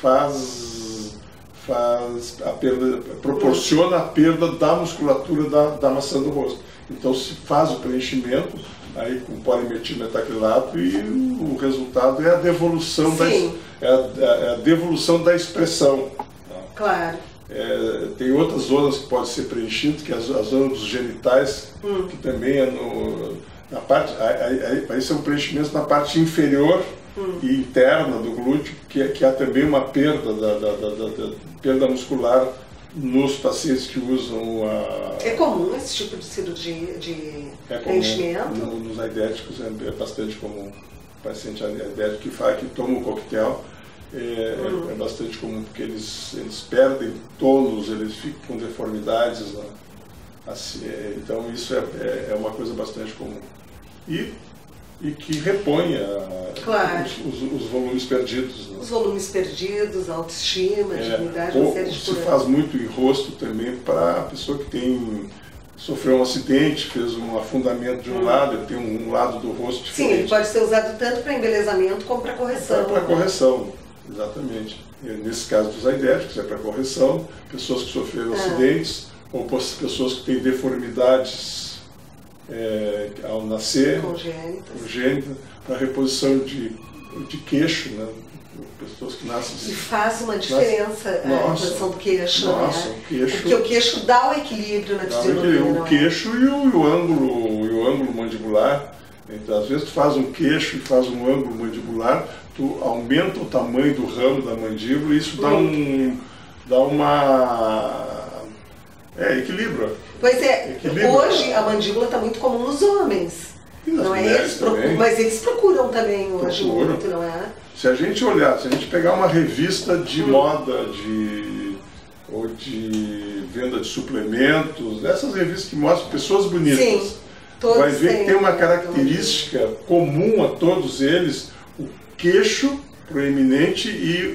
faz, faz a perda, proporciona a perda da musculatura da, da maçã do rosto. Então se faz o preenchimento aí com polimetilmetacrilato e o resultado é a devolução, da, é a, é a devolução da expressão. Claro. É, tem outras zonas que podem ser preenchidas, que é a, a zona dos genitais, hum. que também é no, na parte, aí, aí são preenchimentos na parte inferior hum. e interna do glúteo, que, que há também uma perda da, da, da, da, da perda muscular nos pacientes que usam a... É comum esse tipo de cirurgia de é preenchimento? Comum, nos aidéticos é, é bastante comum. O paciente aidético que, faz, que toma o coquetel é, hum. é, é bastante comum, porque eles, eles perdem tônus, eles ficam com deformidades. Né? Assim, é, então isso é, é, é uma coisa bastante comum. E, e que repõe a, claro. os, os, os volumes perdidos. Né? Os volumes perdidos, a autoestima, a é, dignidade, ou uma série de se coisas. faz muito em rosto também para a pessoa que tem, sofreu um acidente, fez um afundamento de um hum. lado, ele tem um, um lado do rosto diferente. Sim, ele pode ser usado tanto para embelezamento como para correção. Para correção, exatamente. E nesse caso dos aidéticos é para correção, pessoas que sofreram ah. acidentes, ou pessoas que têm deformidades é, ao nascer, congênita, para reposição de, de queixo, né? Pessoas que nascem... E faz uma diferença nascem, a reposição do queixo, nossa, né? O queixo, porque o queixo dá o equilíbrio na fisionomia. O queixo e o, e o ângulo, e o ângulo mandibular. Então, às vezes tu faz um queixo e faz um ângulo mandibular, tu aumenta o tamanho do ramo da mandíbula e isso dá um... dá uma... É, equilíbrio. Pois é, equilíbrio. Hoje a mandíbula está muito comum nos homens. E nas não é? mulheres Eles também. procuram, mas eles procuram também hoje procuram. muito, não é? Se a gente olhar, se a gente pegar uma revista de hum. moda, de, ou de venda de suplementos, essas revistas que mostram pessoas bonitas, Sim, vai ver que tem uma característica comum a todos eles, o queixo proeminente e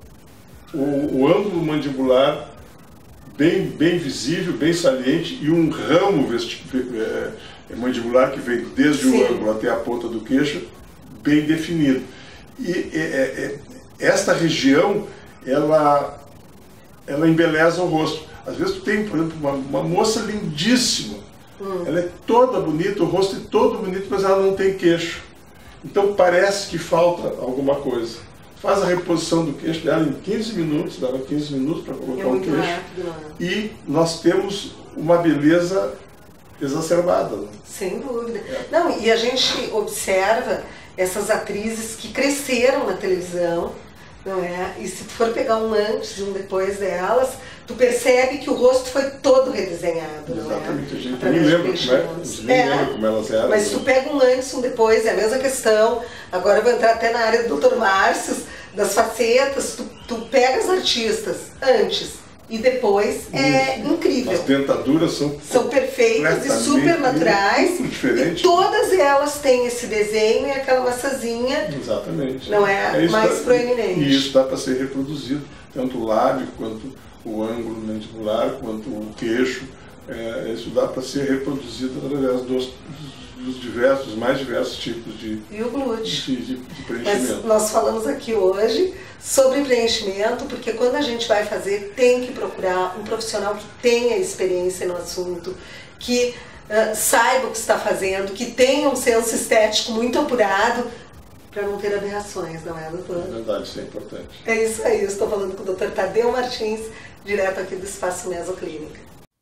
o, o ângulo mandibular bem, bem visível, bem saliente, e um ramo é, mandibular que vem desde Sim. o ângulo até a ponta do queixo, bem definido. E é, é, esta região, ela, ela embeleza o rosto. Às vezes tu tem, por exemplo, uma, uma moça lindíssima, hum. ela é toda bonita, o rosto é todo bonito, mas ela não tem queixo. Então parece que falta alguma coisa. Faz a reposição do queixo dela em quinze minutos, dava quinze minutos para colocar é o queixo. Rápido, e nós temos uma beleza exacerbada. Né? Sem dúvida. É. Não, e a gente observa essas atrizes que cresceram na televisão, não é? E se tu for pegar um antes e um depois delas, tu percebe que o rosto foi todo redesenhado, não é? Exatamente, a gente nem lembra como, é, nem é, lembra como elas eram. Mas se tu pega um antes e um depois, é a mesma questão. Agora eu vou entrar até na área do doutor Márcio, das facetas, tu, tu pega as artistas antes e depois, é Isso. incrível. As dentaduras são, são perfeitas e super naturais. E todas elas têm esse desenho e aquela maçãzinha. Exatamente. Não é, é mais dá, proeminente. E isso dá para ser reproduzido, tanto o lábio, quanto o ângulo mandibular, quanto o queixo. É, isso dá para ser reproduzido através dos, dos diversos, mais diversos tipos de, e o glúteo. de, de, de preenchimento. Mas nós falamos aqui hoje sobre preenchimento, porque quando a gente vai fazer, tem que procurar um profissional que tenha experiência no assunto, que uh, saiba o que está fazendo, que tenha um senso estético muito apurado, para não ter aberrações, não é, doutor? É verdade, isso é importante. É isso aí, eu estou falando com o doutor Tadeu Martins, direto aqui do Espaço Mesoclínica.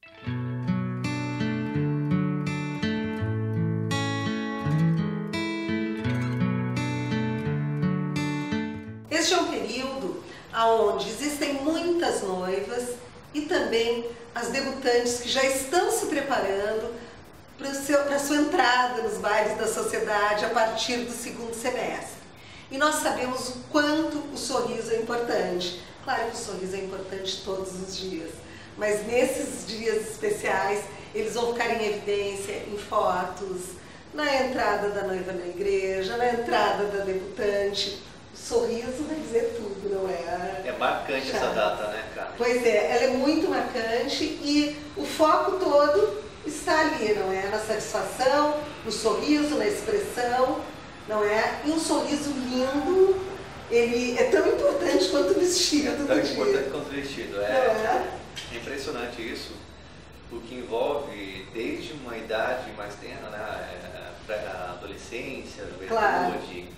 Este é um período onde existem muitas noivas e também as debutantes que já estão se preparando para a sua entrada nos bailes da sociedade a partir do segundo semestre. E nós sabemos o quanto o sorriso é importante. Claro que o sorriso é importante todos os dias, mas nesses dias especiais eles vão ficar em evidência em fotos, na entrada da noiva na igreja, na entrada da debutante. O sorriso vai dizer tudo, não é? É marcante essa data, né, cara? Pois é, ela é muito marcante e o foco todo está ali, não é? Na satisfação, no sorriso, na expressão, não é? E um sorriso lindo, ele é tão importante quanto o vestido é do tão dia. importante quanto o vestido, é, é? é impressionante isso, porque envolve desde uma idade mais tenra, né, a adolescência, a juventude, claro.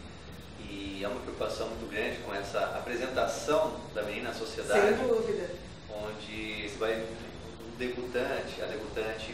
E é uma preocupação muito grande com essa apresentação da menina na sociedade. Sem dúvida. Onde você vai, o debutante, a debutante,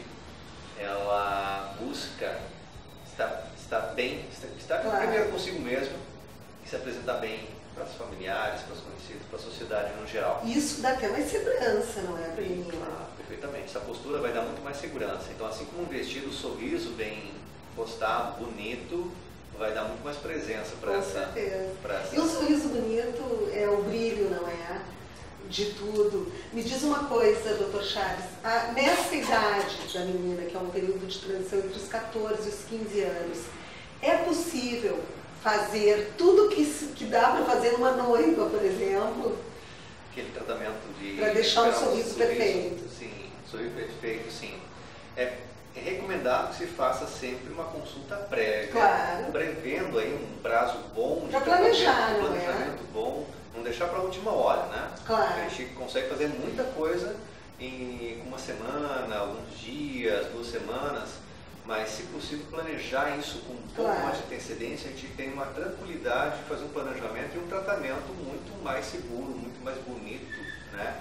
ela busca estar, estar bem, estar, estar claro. primeiro consigo mesmo e se apresentar bem para os familiares, para os conhecidos, para a sociedade no geral. Isso dá até mais segurança, não é, para mim? Ah, perfeitamente. Essa postura vai dar muito mais segurança. Então, assim como um vestido, um sorriso bem postado, bonito, vai dar muito mais presença para essa, essa... E um sorriso bonito é o brilho, não é? De tudo. Me diz uma coisa, doutor Chaves, a, nessa idade da menina, que é um período de transição entre os quatorze e os quinze anos, é possível fazer tudo que, que dá para fazer numa noiva, por exemplo? Aquele tratamento de... Para deixar um sorriso, sorriso perfeito. Sim, sorriso perfeito, sim. É, é recomendado que se faça sempre uma consulta prévia, claro. prevendo aí um prazo bom de pra planejar, um não planejamento é? bom, não deixar para a última hora, né? Claro. A gente consegue fazer muita coisa em uma semana, alguns dias, duas semanas, mas se possível planejar isso com um pouco claro. mais de antecedência, a gente tem uma tranquilidade de fazer um planejamento e um tratamento muito mais seguro, muito mais bonito, né?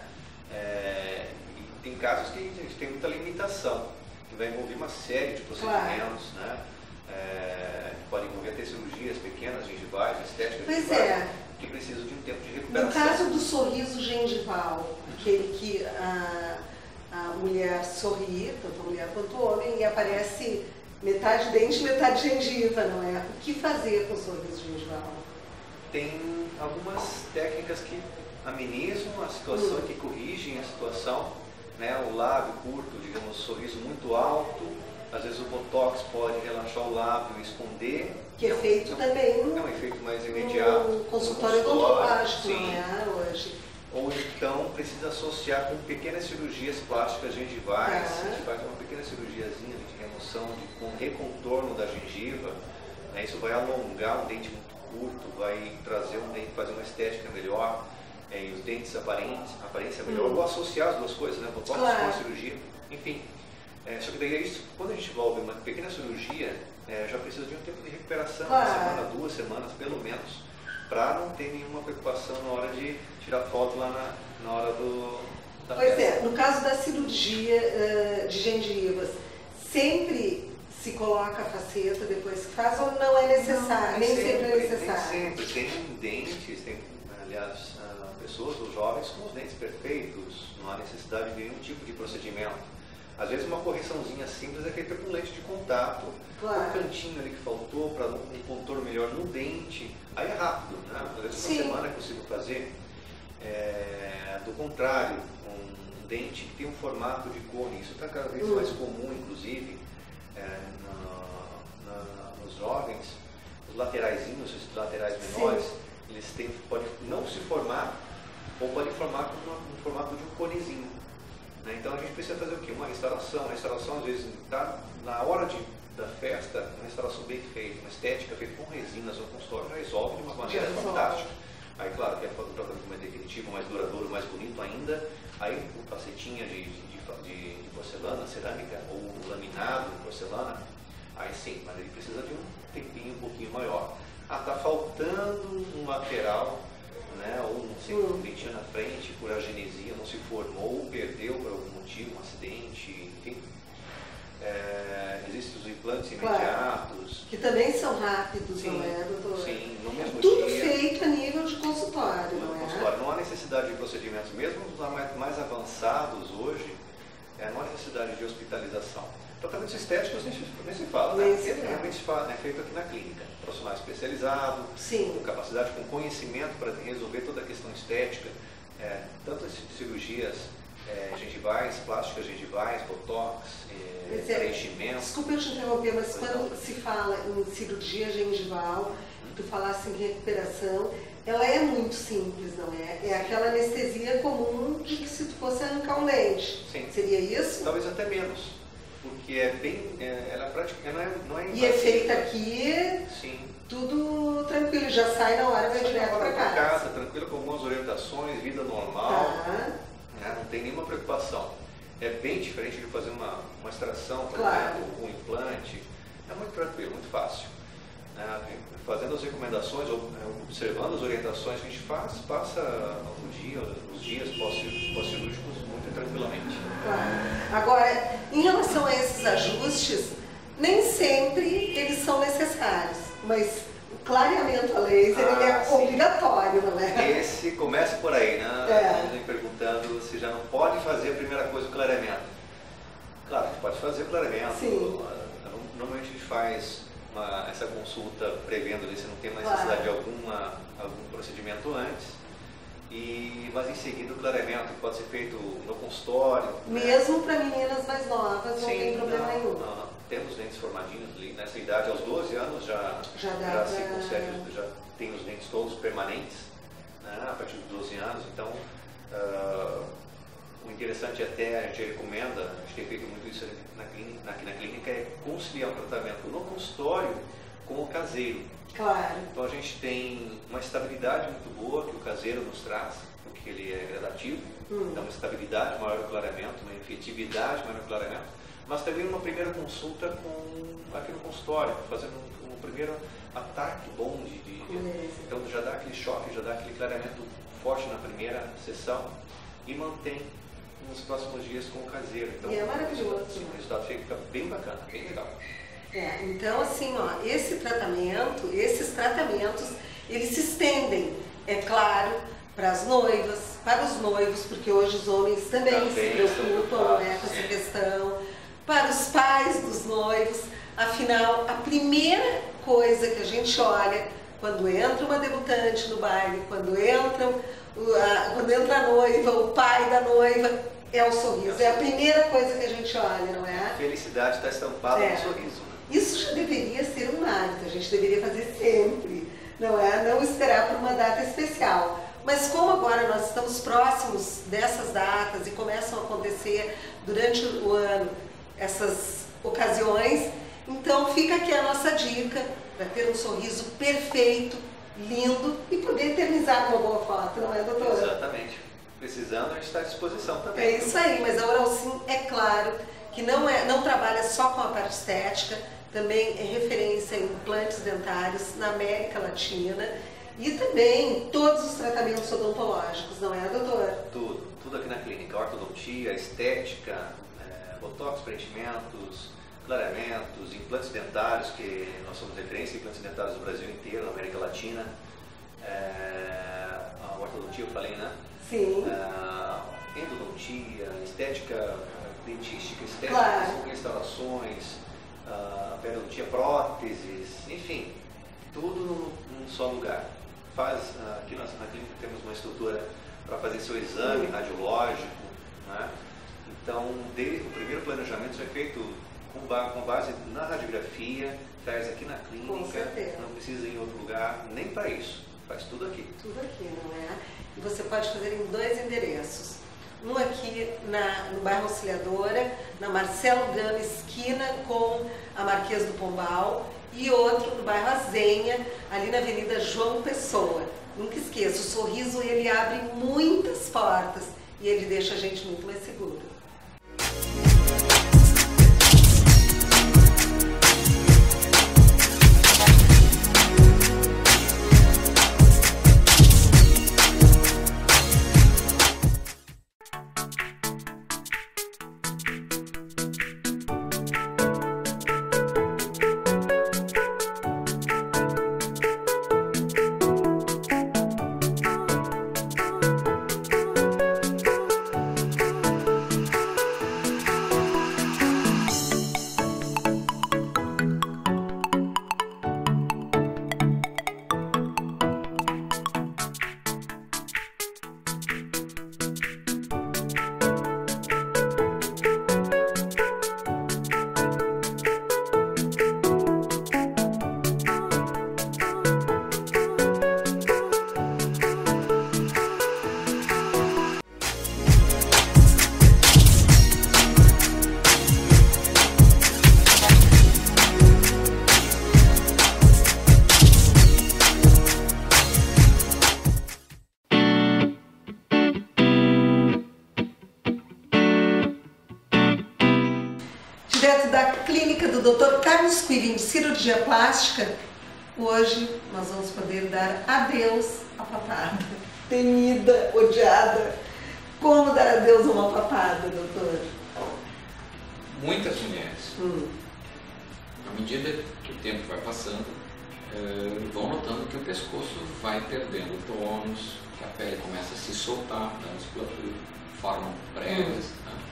É, e tem casos que a gente tem muita limitação, que vai envolver uma série de procedimentos, claro. né? É, pode envolver até cirurgias pequenas, gengivais, estéticas, pois gengivais, é. que precisam de um tempo de recuperação. No caso do sorriso gengival, aquele que a, a mulher sorri, tanto a mulher quanto o homem, e aparece metade dente, metade gengiva, não é? O que fazer com o sorriso gengival? Tem algumas técnicas que amenizam a situação, hum. que corrigem a situação, né? O lábio curto, digamos, sorriso muito alto, às vezes o botox pode relaxar o lábio e esconder. Que é feito é um, também no, é um efeito mais imediato. No consultório odontológico, né, hoje. Ou então precisa associar com pequenas cirurgias plásticas gengivais. Ah. A gente faz uma pequena cirurgiazinha de remoção, de com recontorno da gengiva. Né? Isso vai alongar um dente muito curto, vai trazer um dente, fazer uma estética melhor. É, e os dentes aparentes, aparência melhor. Hum. Ou associar as duas coisas, né? Botox claro. com a cirurgia. Enfim. É, só que daí é isso, quando a gente envolve uma pequena cirurgia, é, já precisa de um tempo de recuperação, claro. uma semana, duas semanas pelo menos, para não ter nenhuma preocupação na hora de tirar foto lá na, na hora do... Da pois festa. é, no caso da cirurgia uh, de gengivas, sempre se coloca a faceta depois que faz ou não é necessário? Não, nem, nem sempre, sempre é necessário? Nem sempre, tem dentes, tem, aliás, uh, pessoas, os jovens com os dentes perfeitos, não há necessidade de nenhum tipo de procedimento. Às vezes uma correçãozinha simples é feita com lente de contato, claro. um cantinho ali que faltou para um contorno melhor no dente, aí é rápido, né? Às vezes uma semana é possível fazer. É, do contrário, um dente que tem um formato de cone, isso está cada vez mais comum, inclusive, é, na, na, nos jovens, os lateraizinhos, os laterais menores, Sim. eles têm, podem não se formar, ou podem formar com uma, um formato de um conezinho. Né? Então a gente precisa fazer o quê? Uma restauração. A restauração às vezes está na hora de, da festa, uma restauração bem feita, uma estética feita com resinas ou com consultório já resolve de uma maneira já fantástica. Aí claro, quer fazer um tratamento mais definitivo, mais duradouro, mais bonito ainda, aí o facetinha de, de, de, de porcelana, cerâmica ou laminado de porcelana, aí sim, mas ele precisa de um tempinho um pouquinho maior. Ah, está faltando um lateral, né, ou um dentinho na frente, por agenesia, não se formou, ou perdeu por algum motivo, um acidente, enfim. É, existem os implantes imediatos. Claro, que também são rápidos, sim, não é, doutor? Sim, no mesmo Tudo dia. feito a nível de consultório, no não é? Consultório. Não há necessidade de procedimentos, mesmo os mais, mais avançados hoje, é, não há necessidade de hospitalização. Tratamentos estéticos nem se, nem se fala, né? Ele realmente se fala, é feito aqui na clínica. Profissional especializado, Sim. com capacidade, com conhecimento para resolver toda a questão estética, é, tanto as cirurgias é, gengivais, plásticas gengivais, botox, é, é, preenchimento. Desculpa eu te interromper, mas quando se fala em cirurgia gengival, hum. tu falasse em recuperação, ela é muito simples, não é? É aquela anestesia comum de que se tu fosse arrancar um dente. Sim. Seria isso? Talvez até menos. Porque é bem, é, ela é prática, não é, não é e é feita aqui, sim. tudo tranquilo, já sai na hora, vai direto para casa. casa. Tranquilo, com algumas orientações, vida normal, tá. Né, não tem nenhuma preocupação. É bem diferente de fazer uma, uma extração, por claro. exemplo, um implante, é muito tranquilo, muito fácil. Né, fazendo as recomendações, observando as orientações que a gente faz, passa o dia, os dias pós-cirúrgicos muito tranquilamente. Claro. Agora, em relação a esses ajustes, nem sempre eles são necessários, mas o clareamento a laser ah, ele é sim. obrigatório, não é? Esse começa por aí, né? É. Me perguntando se já não pode fazer a primeira coisa o clareamento. Claro, a gente pode fazer o clareamento. Sim. Normalmente a gente faz uma, essa consulta prevendo ali se não tem uma necessidade claro. de alguma, algum procedimento antes. E, mas em seguida o clareamento pode ser feito no consultório. Mesmo né? para meninas mais novas, não Sim, tem problema não, nenhum. Não, não. Temos dentes formadinhos ali, nessa idade, aos doze anos já, já, dá já pra... se consegue, já tem os dentes todos permanentes, né? A partir dos doze anos. Então, uh, o interessante até, a gente recomenda, a gente tem feito muito isso na clínica, aqui na clínica, é conciliar o tratamento no consultório com o caseiro. Claro. Então a gente tem uma estabilidade muito boa que o caseiro nos traz, porque ele é gradativo, hum. então uma estabilidade maior no clareamento, uma efetividade maior no clareamento, mas também uma primeira consulta com, aqui no consultório, fazendo um, um primeiro ataque bom de, de então já dá aquele choque, já dá aquele clareamento forte na primeira sessão e mantém nos próximos dias com o caseiro. Então, e é maravilhoso. Sim, o resultado fica bem bacana, bem legal. É, então assim, ó, esse tratamento, esses tratamentos, eles se estendem, é claro, para as noivas, para os noivos, porque hoje os homens também, também se preocupam né, com essa questão, para os pais dos noivos. Afinal, a primeira coisa que a gente olha quando entra uma debutante no baile, quando, entram, a, quando entra a noiva, o pai da noiva, é o sorriso. É a primeira coisa que a gente olha, não é? A felicidade está estampada é. no sorriso. Isso já deveria ser um hábito, a gente deveria fazer sempre, não é? Não esperar por uma data especial. Mas como agora nós estamos próximos dessas datas e começam a acontecer durante o ano essas ocasiões, então fica aqui a nossa dica para ter um sorriso perfeito, lindo e poder eternizar uma boa foto, não é, doutora? Exatamente. Precisando, a gente está à disposição também. É isso aí, mas a Oralsim, é claro, que não, é, não trabalha só com a parte estética, também é referência em implantes dentários na América Latina e também todos os tratamentos odontológicos, não é, doutor? Tudo, tudo aqui na clínica, ortodontia, estética, é, botox, preenchimentos, clareamentos, implantes dentários, que nós somos referência em implantes dentários do Brasil inteiro, na América Latina, é, a ortodontia eu falei, né? Sim. É, endodontia, estética dentística, estética, claro. restaurações, Uh, periodontia, próteses, enfim, tudo num, num só lugar. Faz, uh, aqui nós, na clínica temos uma estrutura para fazer seu exame uhum. radiológico, né? Então desde, o primeiro planejamento já é feito com, ba com base na radiografia, faz aqui na clínica, não precisa ir em outro lugar, nem para isso, faz tudo aqui. Tudo aqui, não é? E você pode fazer em dois endereços. Um aqui na, no bairro Auxiliadora, na Marcelo Gama, esquina com a Marquês do Pombal, e outro no bairro Azenha, ali na Avenida João Pessoa. Nunca esqueça, o sorriso ele abre muitas portas e ele deixa a gente muito mais seguro. clínica do doutor Carlos Quirin de cirurgia plástica, hoje nós vamos poder dar adeus à papada. Temida, odiada. Como dar adeus a uma papada, doutor? Muitas mulheres, hum. à medida que o tempo vai passando, uh, vão notando que o pescoço vai perdendo tônus, que a pele começa a se soltar da musculatura, formam pregas, hum. né?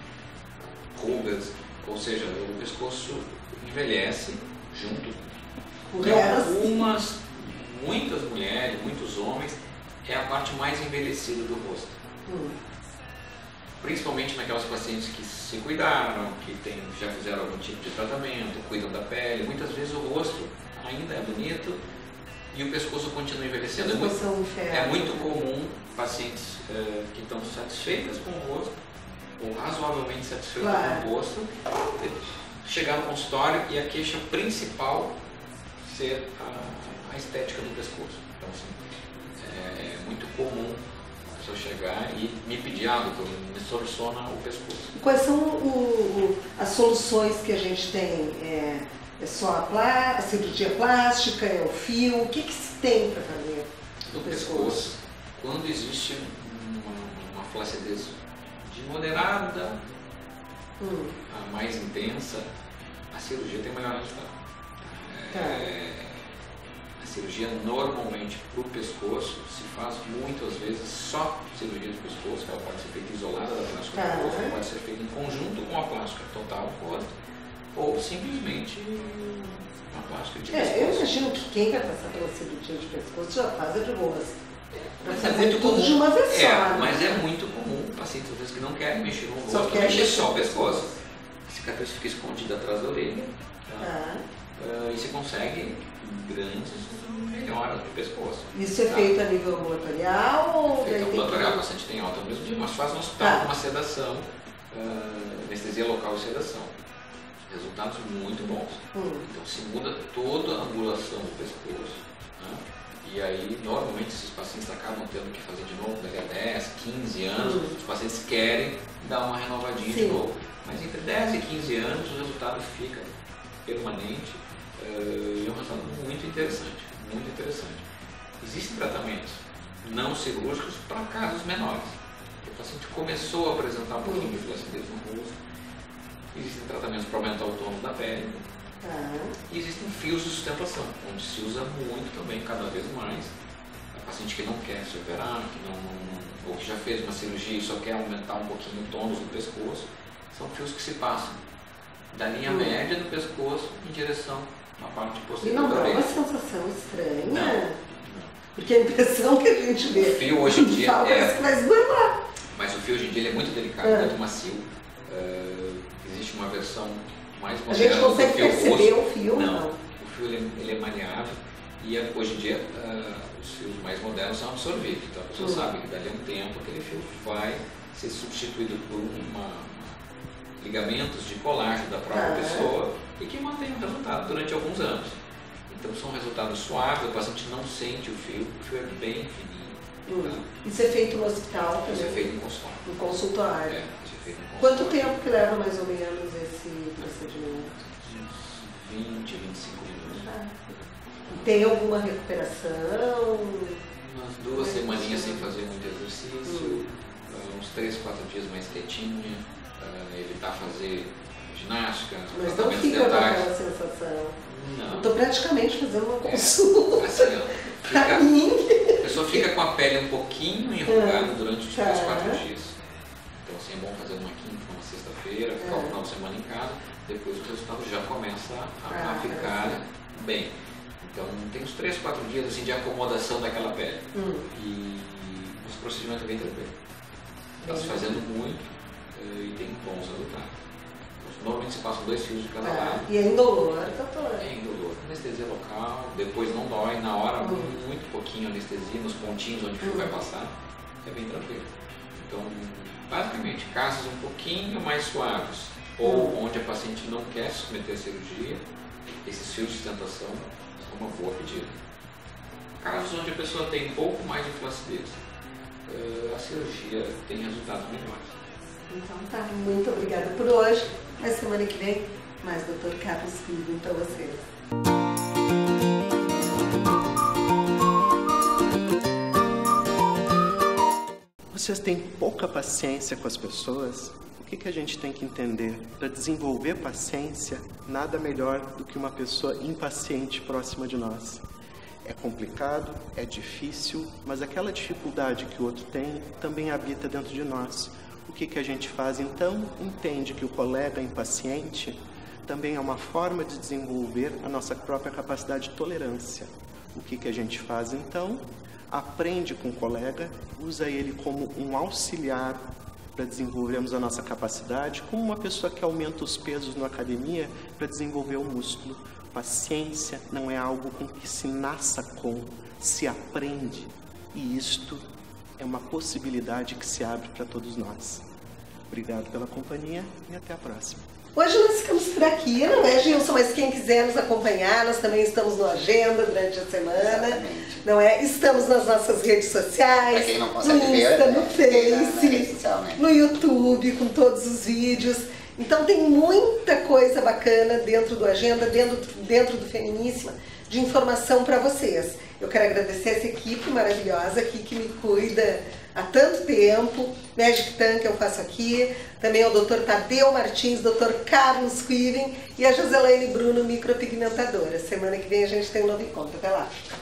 rugas, ou seja, o pescoço envelhece junto. E algumas, muitas mulheres, muitos homens, é a parte mais envelhecida do rosto. Hum. Principalmente naquelas pacientes que se cuidaram, que tem, já fizeram algum tipo de tratamento, cuidam da pele. Muitas vezes o rosto ainda é bonito e o pescoço continua envelhecendo. É muito, é muito comum pacientes uh, que estão satisfeitas com o rosto, ou razoavelmente satisfeitas claro. com o rosto, chegar no consultório e a queixa principal ser a, a estética do pescoço. Então, assim, é, é muito comum a pessoa chegar e me pedir, ah, doutor, me soluciona o pescoço. E quais são o, o, as soluções que a gente tem? É, é só a, plá, a cirurgia plástica, é o fio? O que, que se tem para fazer no pescoço? pescoço? Quando existe uma, uma flacidez de moderada hum. a mais intensa, a cirurgia tem melhor resultado. Tá. É, a cirurgia normalmente para o pescoço se faz muitas vezes só cirurgia de pescoço, que ela pode ser feita isolada da plástica tá. do rosto, pode ser feita em conjunto com a plástica total do rosto, ou simplesmente uma plástica de é, pescoço. Eu imagino que quem vai passar pela cirurgia de pescoço já faz a de rosto. Mas é muito tudo comum. de uma vez só. É, mas é muito comum pacientes às vezes que não querem mexer no rosto, só querem mexer só o pescoço. A cicatriz fica escondida atrás da orelha. Tá? Ah. Uh, e se consegue grandes melhoras do pescoço. Isso é tá? feito a nível ambulatorial ou feito ambulatorial, que... o paciente tem alta no mesmo dia, mas faz no hospital tá. uma sedação, uh, anestesia local e sedação. Resultados muito bons. Hum. Então se muda toda a angulação do pescoço. Né? E aí, normalmente, esses pacientes acabam tendo que fazer de novo daqui a dez, quinze anos. Hum. Os pacientes querem dar uma renovadinha Sim. de novo. Mas entre dez e quinze anos, o resultado fica permanente uh, e é um resultado muito interessante. Muito interessante. Existem tratamentos não cirúrgicos para casos menores. O paciente começou a apresentar um pouquinho de flacidez no rosto. Existem tratamentos para aumentar o tônus da pele. Ah. E existem fios de sustentação, onde se usa muito também, cada vez mais. A paciente que não quer se operar, que não, ou que já fez uma cirurgia e só quer aumentar um pouquinho o tônus do pescoço, são fios que se passam da linha hum. média do pescoço em direção à parte posterior. E não dá uma sensação estranha? Não, não. Porque a impressão que a gente vê. O fio hoje em dia fala, é. Que vai esgoelar. Mas o fio hoje em dia ele é muito delicado, é. muito macio. Uh, existe uma versão mais moderna. A gente consegue fio perceber rosto. o fio? Não. não. O fio ele é, ele é maleável e hoje em dia uh, os fios mais modernos são absorvíveis. Então a pessoa hum. sabe que dali a um tempo aquele fio vai ser substituído por uma, uma ligamentos de colágeno da própria ah. pessoa e que mantém o resultado durante alguns anos. Então são resultados suaves, o paciente não sente o fio, o fio é bem fininho. Hum. Tá? Isso é feito no hospital também? Isso é feito no consultório. No consultório. É, isso é feito no consultório. Quanto tempo que leva mais ou menos esse procedimento? Uns vinte, vinte e cinco minutos. Ah. Tem alguma recuperação? Umas duas Mas semaninhas sem fazer muito exercício, hum. uh, uns três, quatro dias mais quietinha, uh, evitar fazer ginástica, mas não fica com aquela sensação. Não. Estou praticamente fazendo uma consulta. É, assim, fica, pra mim. A pessoa fica com a pele um pouquinho enrugada é. durante os três, quatro dias. Então assim, é bom fazer uma quinta, uma sexta-feira, ficar o é. final de semana em casa, depois o resultado já começa a, a ah, ficar é. bem. Então tem uns três, quatro dias assim, de acomodação daquela pele. Hum. E os procedimentos é bem tranquilo. Está se fazendo muito e tem bons resultados. Normalmente se passam dois fios de cada ah, lado. E é indolor, doutor? É indolor. Anestesia local, depois não dói, na hora hum. muito pouquinho anestesia, nos pontinhos onde o fio hum. vai passar, é bem tranquilo. Então, basicamente, casos um pouquinho mais suaves, ou hum. onde a paciente não quer se submeter à cirurgia, esses fios de sustentação são uma boa pedida. Casos onde a pessoa tem um pouco mais de flacidez, a cirurgia tem resultados melhores. Então tá, muito obrigada por hoje. Na semana que vem Mas, doutor Carlos Quiven, para vocês. Vocês têm pouca paciência com as pessoas? O que, que a gente tem que entender? Para desenvolver paciência, nada melhor do que uma pessoa impaciente próxima de nós. É complicado, é difícil, mas aquela dificuldade que o outro tem também habita dentro de nós. O que, que a gente faz então? Entende que o colega impaciente também é uma forma de desenvolver a nossa própria capacidade de tolerância. O que, que a gente faz então? Aprende com o colega, usa ele como um auxiliar para desenvolvermos a nossa capacidade, como uma pessoa que aumenta os pesos na academia para desenvolver o músculo. Paciência não é algo com que se nasça com, se aprende. E isto é uma possibilidade que se abre para todos nós. Obrigado pela companhia e até a próxima. Hoje nós ficamos por aqui, não é, Gilson? Mas quem quiser nos acompanhar, nós também estamos no Agenda durante a semana. Exatamente. Não é? Estamos nas nossas redes sociais, pra quem não consegue no Insta, ver, no né? Face, social, né? no YouTube, com todos os vídeos. Então tem muita coisa bacana dentro do Agenda, dentro, dentro do Feminíssima, de informação para vocês. Eu quero agradecer essa equipe maravilhosa aqui que me cuida há tanto tempo, Magic Tank eu faço aqui, também o doutor Tadeu Martins, doutor Carlos Quiven e a Joselaine Bruno, micropigmentadora. Semana que vem a gente tem um novo encontro. Até lá!